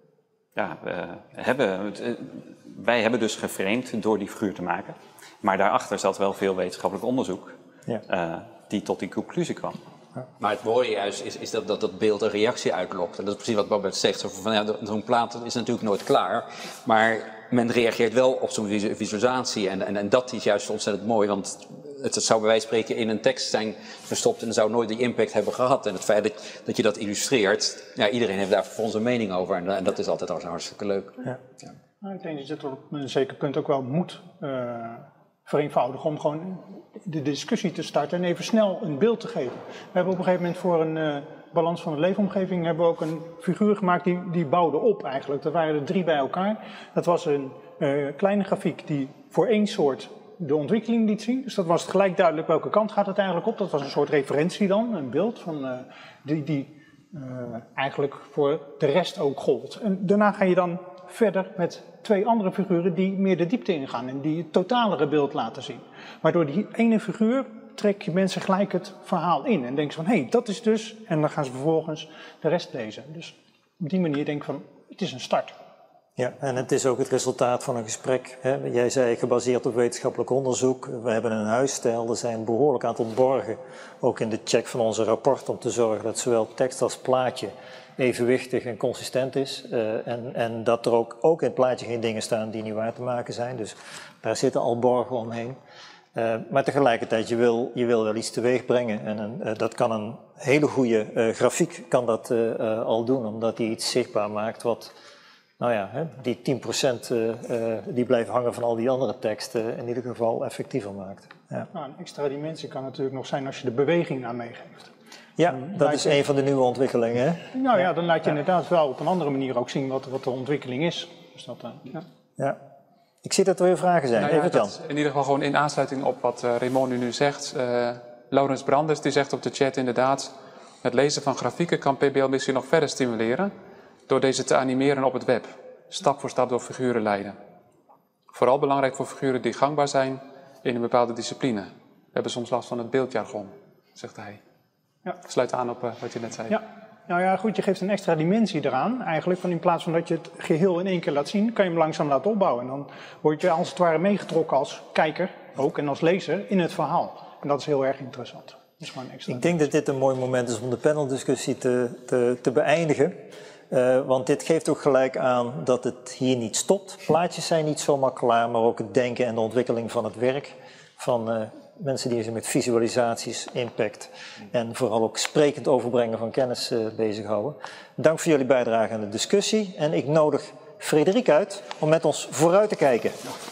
Speaker 3: ja, we hebben, wij hebben dus geframed door die figuur te maken. Maar daarachter zat wel veel wetenschappelijk onderzoek ja. uh, die tot die conclusie kwam.
Speaker 5: Maar het mooie juist is, is dat, dat dat beeld een reactie uitlokt. En dat is precies wat Babette zegt. Zo van, ja, zo'n plaat is natuurlijk nooit klaar. Maar men reageert wel op zo'n visualisatie. En, en, en dat is juist ontzettend mooi. Want het, het zou bij wijze van spreken in een tekst zijn verstopt. En dan zou nooit die impact hebben gehad. En het feit dat, dat je dat illustreert. Ja, iedereen heeft daar vervolgens een mening over. En, en dat is altijd hartstikke leuk. Ja. Ja.
Speaker 2: Nou, ik denk dat je het op een zeker punt ook wel moet uh, vereenvoudigen. Om gewoon de discussie te starten en even snel een beeld te geven. We hebben op een gegeven moment voor een uh, balans van de leefomgeving hebben we ook een figuur gemaakt die, die bouwde op eigenlijk. Dat waren er drie bij elkaar. Dat was een uh, kleine grafiek die voor één soort de ontwikkeling liet zien. Dus dat was het gelijk duidelijk welke kant gaat het eigenlijk op. Dat was een soort referentie dan, een beeld van, uh, die, die uh, eigenlijk voor de rest ook gold. En daarna ga je dan verder met twee andere figuren die meer de diepte ingaan en die het totalere beeld laten zien. Maar door die ene figuur trek je mensen gelijk het verhaal in en denken van hé, hey, dat is dus, en dan gaan ze vervolgens de rest lezen. Dus op die manier denk ik van, het is een start.
Speaker 1: Ja, en het is ook het resultaat van een gesprek. Hè? Jij zei gebaseerd op wetenschappelijk onderzoek. We hebben een huisstijl, er zijn een behoorlijk aantal borgen, ook in de check van onze rapport, om te zorgen dat zowel tekst als plaatje evenwichtig en consistent is. Uh, en, en dat er ook, ook in het plaatje geen dingen staan die niet waar te maken zijn. Dus daar zitten al borgen omheen. Uh, maar tegelijkertijd, je wil, je wil wel iets teweeg brengen. En een, uh, dat kan een hele goede uh, grafiek kan dat uh, uh, al doen, omdat die iets zichtbaar maakt wat, nou ja, hè, die tien procent uh, uh, die blijft hangen van al die andere teksten in ieder geval effectiever maakt. Ja.
Speaker 2: Nou, een extra dimensie kan natuurlijk nog zijn als je de beweging aan meegeeft.
Speaker 1: Ja, dat is een van de nieuwe ontwikkelingen. Hè?
Speaker 2: Nou ja, dan laat je ja. inderdaad wel op een andere manier ook zien wat, wat de ontwikkeling is. Dus dat, uh, ja.
Speaker 1: ja. Ik zie dat er weer vragen zijn.
Speaker 6: Nou ja,
Speaker 1: Even Jan.
Speaker 6: In ieder geval gewoon in aansluiting op wat uh, Raymond nu, nu zegt. Uh, Laurens Branders die zegt op de chat inderdaad, het lezen van grafieken kan P B L misschien nog verder stimuleren door deze te animeren op het web. Stap voor stap door figuren leiden. Vooral belangrijk voor figuren die gangbaar zijn in een bepaalde discipline. We hebben soms last van het beeldjargon, zegt hij. Ja. Sluit aan op uh, wat je net zei.
Speaker 2: Ja. Nou ja, goed, je geeft een extra dimensie eraan eigenlijk. Want in plaats van dat je het geheel in één keer laat zien, kan je hem langzaam laten opbouwen. En dan word je als het ware meegetrokken als kijker ook en als lezer in het verhaal. En dat is heel erg interessant. is gewoon extra.
Speaker 1: Ik denk dat dit een mooi moment is om de paneldiscussie te, te, te beëindigen. Uh, want dit geeft ook gelijk aan dat het hier niet stopt. Plaatjes zijn niet zomaar klaar, maar ook het denken en de ontwikkeling van het werk van uh, mensen die zich met visualisaties, impact en vooral ook sprekend overbrengen van kennis uh, bezighouden. Dank voor jullie bijdrage aan de discussie en ik nodig Frederik uit om met ons vooruit te kijken.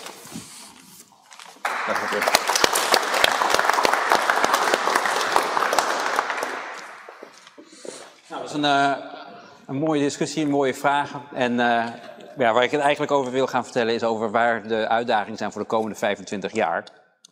Speaker 5: Nou, dat is een, uh, een mooie discussie, mooie vragen. En uh, ja, waar ik het eigenlijk over wil gaan vertellen is over waar de uitdagingen zijn voor de komende vijfentwintig jaar.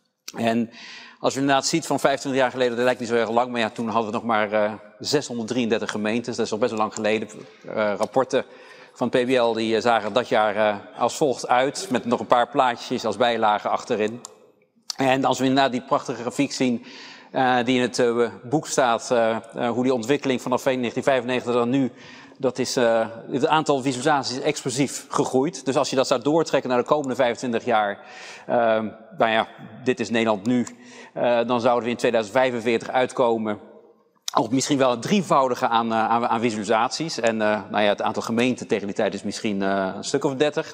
Speaker 5: En als je inderdaad ziet van vijfentwintig jaar geleden, dat lijkt niet zo erg lang, maar ja, toen hadden we nog maar uh, zeshonderddrieëndertig gemeentes. Dat is al best wel lang geleden. Uh, rapporten van P B L die uh, zagen dat jaar uh, als volgt uit, met nog een paar plaatjes als bijlage achterin. En als we inderdaad die prachtige grafiek zien uh, die in het uh, boek staat, uh, uh, hoe die ontwikkeling vanaf negentien vijfennegentig dan nu, dat is, uh, het aantal visualisaties is explosief gegroeid. Dus als je dat zou doortrekken naar de komende vijfentwintig jaar, uh, nou ja, dit is Nederland nu, uh, dan zouden we in tweeduizend vijfenveertig uitkomen op misschien wel het drievoudige aan, uh, aan, aan visualisaties. En uh, nou ja, het aantal gemeenten tegen die tijd is misschien uh, een stuk of dertig.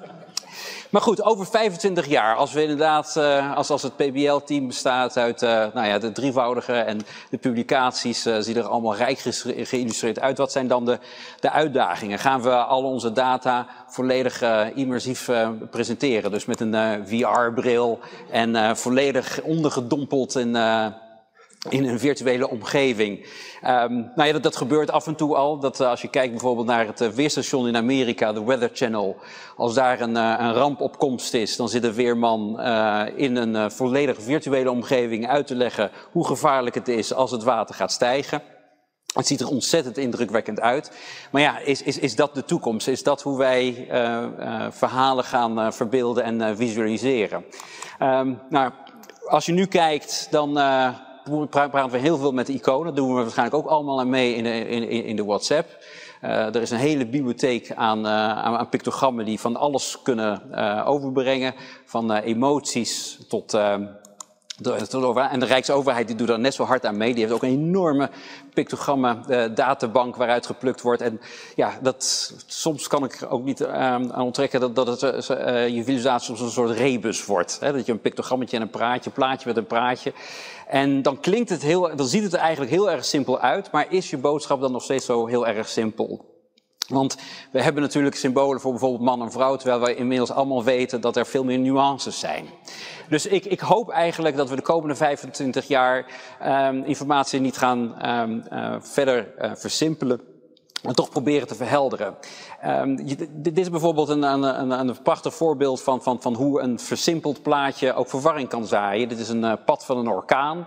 Speaker 5: Maar goed, over vijfentwintig jaar, als we inderdaad, uh, als, als het P B L-team bestaat uit uh, nou ja, de drievoudige en de publicaties uh, zien er allemaal rijk geïllustreerd uit. Wat zijn dan de, de uitdagingen? Gaan we al onze data volledig uh, immersief uh, presenteren? Dus met een uh, V R-bril en uh, volledig ondergedompeld in... Uh, in een virtuele omgeving. Um, nou ja, dat, dat gebeurt af en toe al. Dat uh, als je kijkt bijvoorbeeld naar het uh, weerstation in Amerika, de Weather Channel. Als daar een, uh, een ramp op komst is, dan zit een weerman uh, in een uh, volledig virtuele omgeving uit te leggen hoe gevaarlijk het is als het water gaat stijgen. Het ziet er ontzettend indrukwekkend uit. Maar ja, is, is, is dat de toekomst? Is dat hoe wij uh, uh, verhalen gaan uh, verbeelden en uh, visualiseren? Um, nou, als je nu kijkt, dan... Uh, praten we heel veel met iconen. Dat doen we waarschijnlijk ook allemaal aan mee in de, in, in de WhatsApp. Uh, er is een hele bibliotheek aan, uh, aan, aan pictogrammen die van alles kunnen uh, overbrengen. Van uh, emoties tot... Uh, En de Rijksoverheid die doet daar net zo hard aan mee. Die heeft ook een enorme pictogrammen uh, databank waaruit geplukt wordt. En ja, dat, soms kan ik ook niet uh, aan onttrekken dat, dat het, uh, je visualisatie soms een soort rebus wordt. Hè? Dat je een pictogrammetje en een praatje, plaatje met een praatje. En dan klinkt het heel, dan ziet het er eigenlijk heel erg simpel uit. Maar is je boodschap dan nog steeds zo heel erg simpel? Want we hebben natuurlijk symbolen voor bijvoorbeeld man en vrouw, terwijl wij inmiddels allemaal weten dat er veel meer nuances zijn. Dus ik, ik hoop eigenlijk dat we de komende vijfentwintig jaar um, informatie niet gaan um, uh, verder uh, versimpelen, maar toch proberen te verhelderen. Um, dit is bijvoorbeeld een, een, een, een prachtig voorbeeld van, van, van hoe een versimpeld plaatje ook verwarring kan zaaien. Dit is een uh, pad van een orkaan.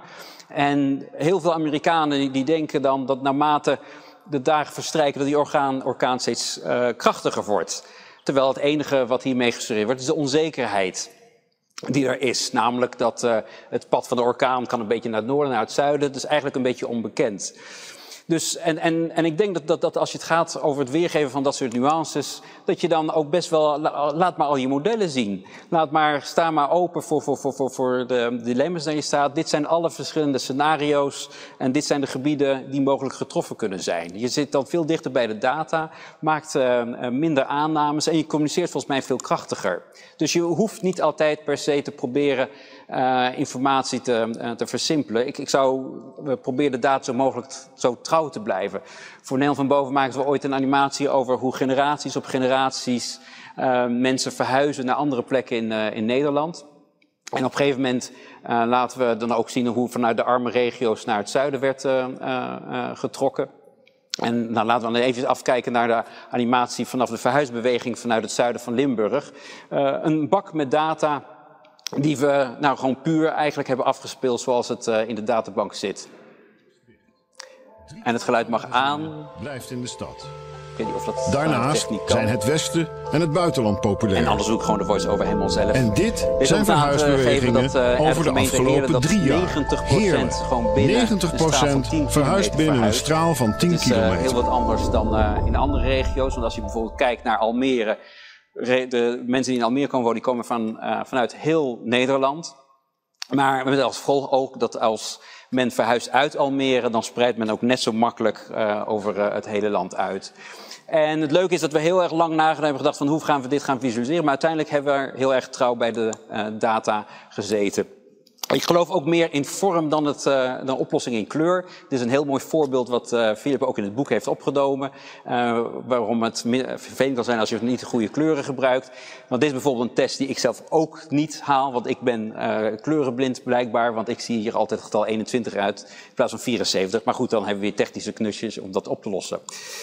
Speaker 5: En heel veel Amerikanen die, die denken dan dat naarmate de dagen verstrijken dat die orkaan, orkaan steeds uh, krachtiger wordt. Terwijl het enige wat hiermee gesuggereerd wordt is de onzekerheid die er is. Namelijk dat uh, het pad van de orkaan kan een beetje naar het noorden, naar het zuiden. Dat is eigenlijk een beetje onbekend. Dus, en, en, en ik denk dat, dat, dat als je het gaat over het weergeven van dat soort nuances, dat je dan ook best wel, laat maar al je modellen zien. Laat maar, sta maar open voor, voor, voor, voor, voor de dilemma's die je staat. Dit zijn alle verschillende scenario's en dit zijn de gebieden die mogelijk getroffen kunnen zijn. Je zit dan veel dichter bij de data, maakt uh, minder aannames en je communiceert volgens mij veel krachtiger. Dus je hoeft niet altijd per se te proberen uh, informatie te, uh, te versimpelen. Ik, ik zou uh, proberen de data zo mogelijk zo trouw te blijven. Voor Nederland van Boven maakten we ooit een animatie over hoe generaties op generaties uh, mensen verhuizen naar andere plekken in, uh, in Nederland. En op een gegeven moment uh, laten we dan ook zien hoe vanuit de arme regio's naar het zuiden werd uh, uh, getrokken. En nou, laten we dan even afkijken naar de animatie vanaf de verhuisbeweging vanuit het zuiden van Limburg. Uh, een bak met data die we nou gewoon puur eigenlijk hebben afgespeeld zoals het uh, in de databank zit. En het geluid mag aan.
Speaker 7: Blijft in de stad.
Speaker 5: Ik weet niet of dat
Speaker 7: Daarnaast zijn het westen en het buitenland populair.
Speaker 5: En anders doe ik gewoon de voice-over helemaal zelf.
Speaker 7: En dit, dit zijn verhuisbewegingen dat, uh, over de afgelopen drie jaar.
Speaker 5: negentig procent gewoon binnen
Speaker 7: negentig procent verhuist binnen een straal van tien kilometer.
Speaker 5: Dat is uh, heel wat anders dan uh, in andere regio's. Want als je bijvoorbeeld kijkt naar Almere. De mensen die in Almere komen wonen, die komen van, uh, vanuit heel Nederland. Maar met als gevolg ook dat als men verhuist uit Almere, dan spreidt men ook net zo makkelijk uh, over uh, het hele land uit. En het leuke is dat we heel erg lang nagedacht hebben gedacht van hoe gaan we dit gaan visualiseren. Maar uiteindelijk hebben we er heel erg trouw bij de uh, data gezeten. Ik geloof ook meer in vorm dan, het, uh, dan oplossing in kleur. Dit is een heel mooi voorbeeld wat uh, Philip ook in het boek heeft opgenomen. Uh, waarom het vervelend kan zijn als je niet de goede kleuren gebruikt. Want dit is bijvoorbeeld een test die ik zelf ook niet haal. Want ik ben uh, kleurenblind blijkbaar. Want ik zie hier altijd het getal eenentwintig uit in plaats van vierenzeventig. Maar goed, dan hebben we weer technische knusjes om dat op te lossen.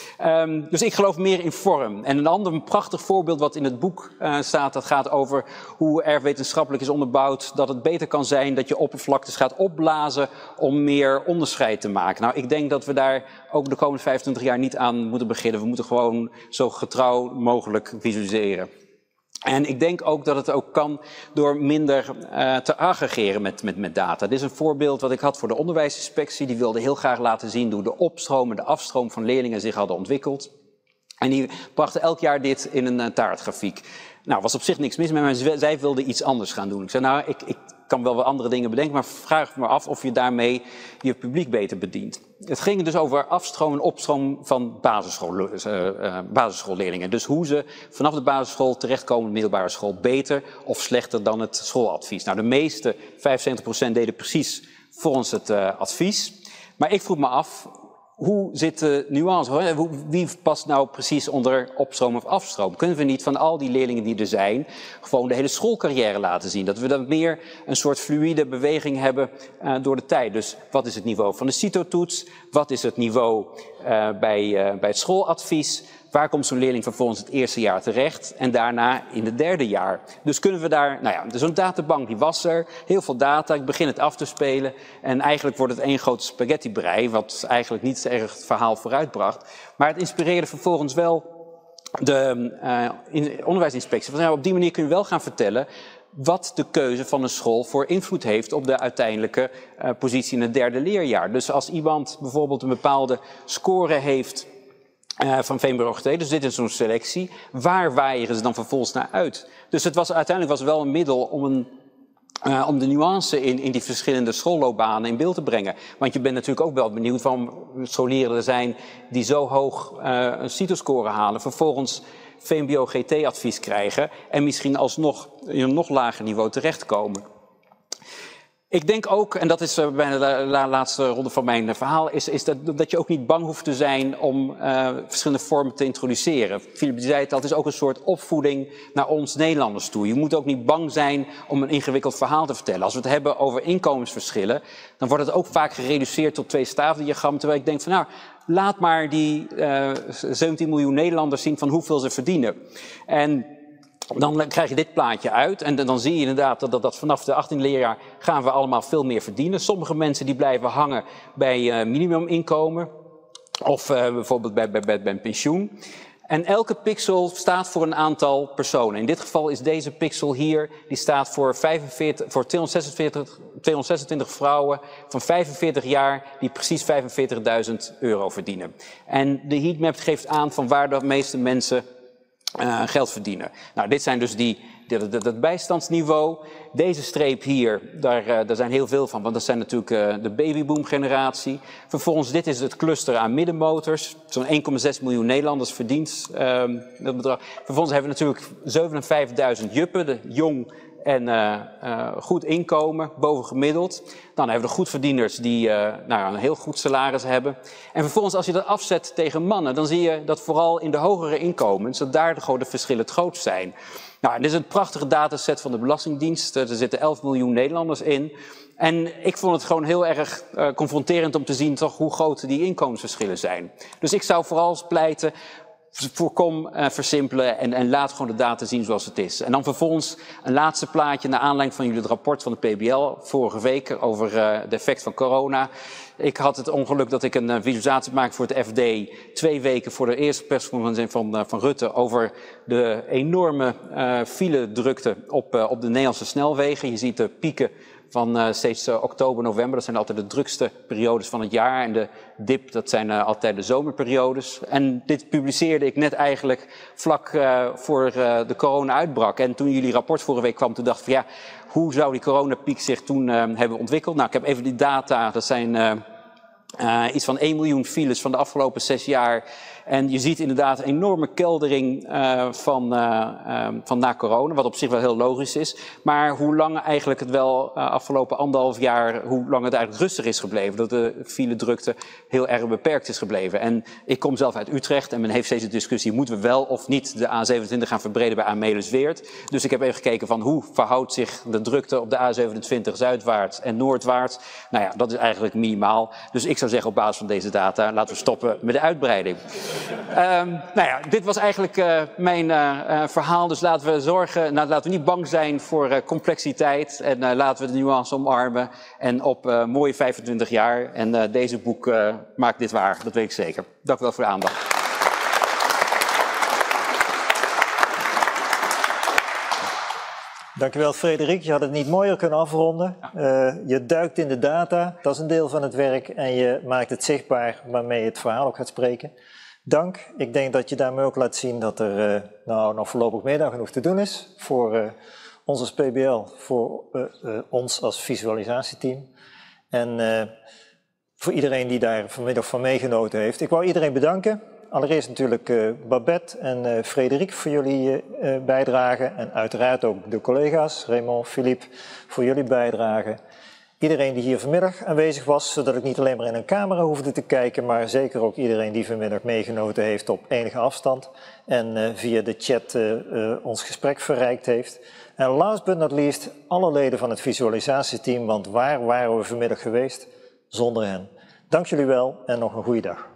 Speaker 5: Um, dus ik geloof meer in vorm. En een ander een prachtig voorbeeld wat in het boek uh, staat. Dat gaat over hoe er wetenschappelijk is onderbouwd dat het beter kan zijn dat je oppervlaktes gaat opblazen om meer onderscheid te maken. Nou, ik denk dat we daar ook de komende vijfentwintig jaar niet aan moeten beginnen. We moeten gewoon zo getrouw mogelijk visualiseren. En ik denk ook dat het ook kan door minder uh, te aggregeren met, met, met data. Dit is een voorbeeld wat ik had voor de onderwijsinspectie. Die wilde heel graag laten zien hoe de opstroom en de afstroom van leerlingen zich hadden ontwikkeld. En die brachten elk jaar dit in een uh, taartgrafiek. Nou, was op zich niks mis mee, maar zij wilde iets anders gaan doen. Ik zei, nou, ik, ik kan wel wat andere dingen bedenken, maar vraag me af of je daarmee je publiek beter bedient. Het ging dus over afstroom en opstroom van basisschool, uh, uh, basisschoolleerlingen. Dus hoe ze vanaf de basisschool terechtkomen in de middelbare school beter of slechter dan het schooladvies. Nou, de meeste, vijfenzeventig procent, deden precies volgens het uh, advies. Maar ik vroeg me af, hoe zit de nuance? Wie past nou precies onder opstroom of afstroom? Kunnen we niet van al die leerlingen die er zijn gewoon de hele schoolcarrière laten zien? Dat we dan meer een soort fluïde beweging hebben uh, door de tijd. Dus wat is het niveau van de CITO-toets? Wat is het niveau uh, bij, uh, bij het schooladvies? Waar komt zo'n leerling vervolgens het eerste jaar terecht en daarna in het derde jaar? Dus kunnen we daar, nou ja, zo'n databank die was er, heel veel data, ik begin het af te spelen en eigenlijk wordt het één grote spaghetti-brei, wat eigenlijk niet erg het verhaal vooruitbracht. Maar het inspireerde vervolgens wel de uh, in, onderwijsinspectie. Van, nou, op die manier kun je wel gaan vertellen wat de keuze van een school voor invloed heeft op de uiteindelijke uh, positie in het derde leerjaar. Dus als iemand bijvoorbeeld een bepaalde score heeft Uh, van V M B O G T, dus dit is zo'n selectie. Waar waaien ze dan vervolgens naar uit? Dus het was, uiteindelijk was het wel een middel om, een, uh, om de nuance in, in die verschillende schoolloopbanen in beeld te brengen. Want je bent natuurlijk ook wel benieuwd waarom scholieren er zijn die zo hoog uh, een CITO-score halen, vervolgens V M B O G T-advies krijgen en misschien alsnog in een nog lager niveau terechtkomen. Ik denk ook, en dat is uh, bijna de la laatste ronde van mijn uh, verhaal, is, is dat, dat je ook niet bang hoeft te zijn om uh, verschillende vormen te introduceren. Philip zei het al, het is ook een soort opvoeding naar ons Nederlanders toe. Je moet ook niet bang zijn om een ingewikkeld verhaal te vertellen. Als we het hebben over inkomensverschillen, dan wordt het ook vaak gereduceerd tot twee staafdiagrammen. Terwijl ik denk van nou, laat maar die uh, zeventien miljoen Nederlanders zien van hoeveel ze verdienen. En dan krijg je dit plaatje uit en dan zie je inderdaad dat, dat, dat vanaf de achttiende leerjaar gaan we allemaal veel meer verdienen. Sommige mensen die blijven hangen bij uh, minimuminkomen of uh, bijvoorbeeld bij, bij, bij, bij een pensioen. En elke pixel staat voor een aantal personen. In dit geval is deze pixel hier, die staat voor, vijfenveertig, voor tweehonderdzesentwintig, tweehonderdzesentwintig vrouwen van vijfenveertig jaar die precies vijfenveertigduizend euro verdienen. En de heatmap geeft aan van waar de meeste mensen Uh, geld verdienen. Nou, dit zijn dus die, dat, dat, dat bijstandsniveau. Deze streep hier, daar, uh, daar zijn heel veel van, want dat zijn natuurlijk uh, de babyboom generatie. Vervolgens, dit is het cluster aan middenmotors. Zo'n één komma zes miljoen Nederlanders verdient uh, dat bedrag. Vervolgens hebben we natuurlijk zevenenvijftigduizend juppen, de jong en uh, uh, goed inkomen, bovengemiddeld. Dan hebben we de goedverdieners die uh, nou, een heel goed salaris hebben. En vervolgens als je dat afzet tegen mannen, dan zie je dat vooral in de hogere inkomens, dat daar de, de verschillen het grootst zijn. Nou, dit is een prachtige dataset van de Belastingdienst. Er zitten elf miljoen Nederlanders in. En ik vond het gewoon heel erg uh, confronterend om te zien toch hoe groot die inkomensverschillen zijn. Dus ik zou vooral pleiten, voorkom uh, versimpelen en, en laat gewoon de data zien zoals het is. En dan vervolgens een laatste plaatje naar aanleiding van jullie het rapport van de P B L vorige week over uh, de effect van corona. Ik had het ongeluk dat ik een uh, visualisatie maakte voor het F D twee weken voor de eerste persconferentie van, uh, van Rutte over de enorme uh, file-drukte op, uh, op de Nederlandse snelwegen. Je ziet de pieken van uh, steeds uh, oktober, november. Dat zijn altijd de drukste periodes van het jaar. En de dip, dat zijn uh, altijd de zomerperiodes. En dit publiceerde ik net eigenlijk vlak uh, voor uh, de corona uitbrak. En toen jullie rapport vorige week kwam, toen dacht ik van ja, hoe zou die coronapiek zich toen uh, hebben ontwikkeld? Nou, ik heb even die data, dat zijn uh, uh, iets van één miljoen files van de afgelopen zes jaar. En je ziet inderdaad een enorme keldering uh, van, uh, uh, van na corona, wat op zich wel heel logisch is. Maar hoe lang eigenlijk het wel uh, afgelopen anderhalf jaar, hoe lang het eigenlijk rustig is gebleven. Dat de file drukte heel erg beperkt is gebleven. En ik kom zelf uit Utrecht en men heeft steeds de discussie, moeten we wel of niet de A zevenentwintig gaan verbreden bij Amelisweert. Dus ik heb even gekeken van hoe verhoudt zich de drukte op de A zevenentwintig zuidwaarts en noordwaarts. Nou ja, dat is eigenlijk minimaal. Dus ik zou zeggen op basis van deze data, laten we stoppen met de uitbreiding. Um, nou ja, dit was eigenlijk uh, mijn uh, uh, verhaal. Dus laten we zorgen, nou, laten we niet bang zijn voor uh, complexiteit. En uh, laten we de nuance omarmen. En op uh, mooie vijfentwintig jaar. En uh, deze boek uh, maakt dit waar, dat weet ik zeker. Dank u wel voor de aandacht.
Speaker 1: Dankjewel Frederik, je had het niet mooier kunnen afronden. Uh, je duikt in de data, dat is een deel van het werk. En je maakt het zichtbaar waarmee je het verhaal ook gaat spreken. Dank. Ik denk dat je daarmee ook laat zien dat er uh, nou, nog voorlopig meer dan genoeg te doen is voor uh, ons als P B L, voor uh, uh, ons als visualisatieteam. En uh, voor iedereen die daar vanmiddag van meegenoten heeft. Ik wou iedereen bedanken. Allereerst natuurlijk uh, Babette en uh, Frederik voor jullie uh, bijdrage. En uiteraard ook de collega's, Raymond, Philippe, voor jullie bijdrage. Iedereen die hier vanmiddag aanwezig was, zodat ik niet alleen maar in een camera hoefde te kijken, maar zeker ook iedereen die vanmiddag meegenoten heeft op enige afstand en uh, via de chat uh, uh, ons gesprek verrijkt heeft. En last but not least, alle leden van het visualisatieteam, want waar waren we vanmiddag geweest zonder hen? Dank jullie wel en nog een goede dag.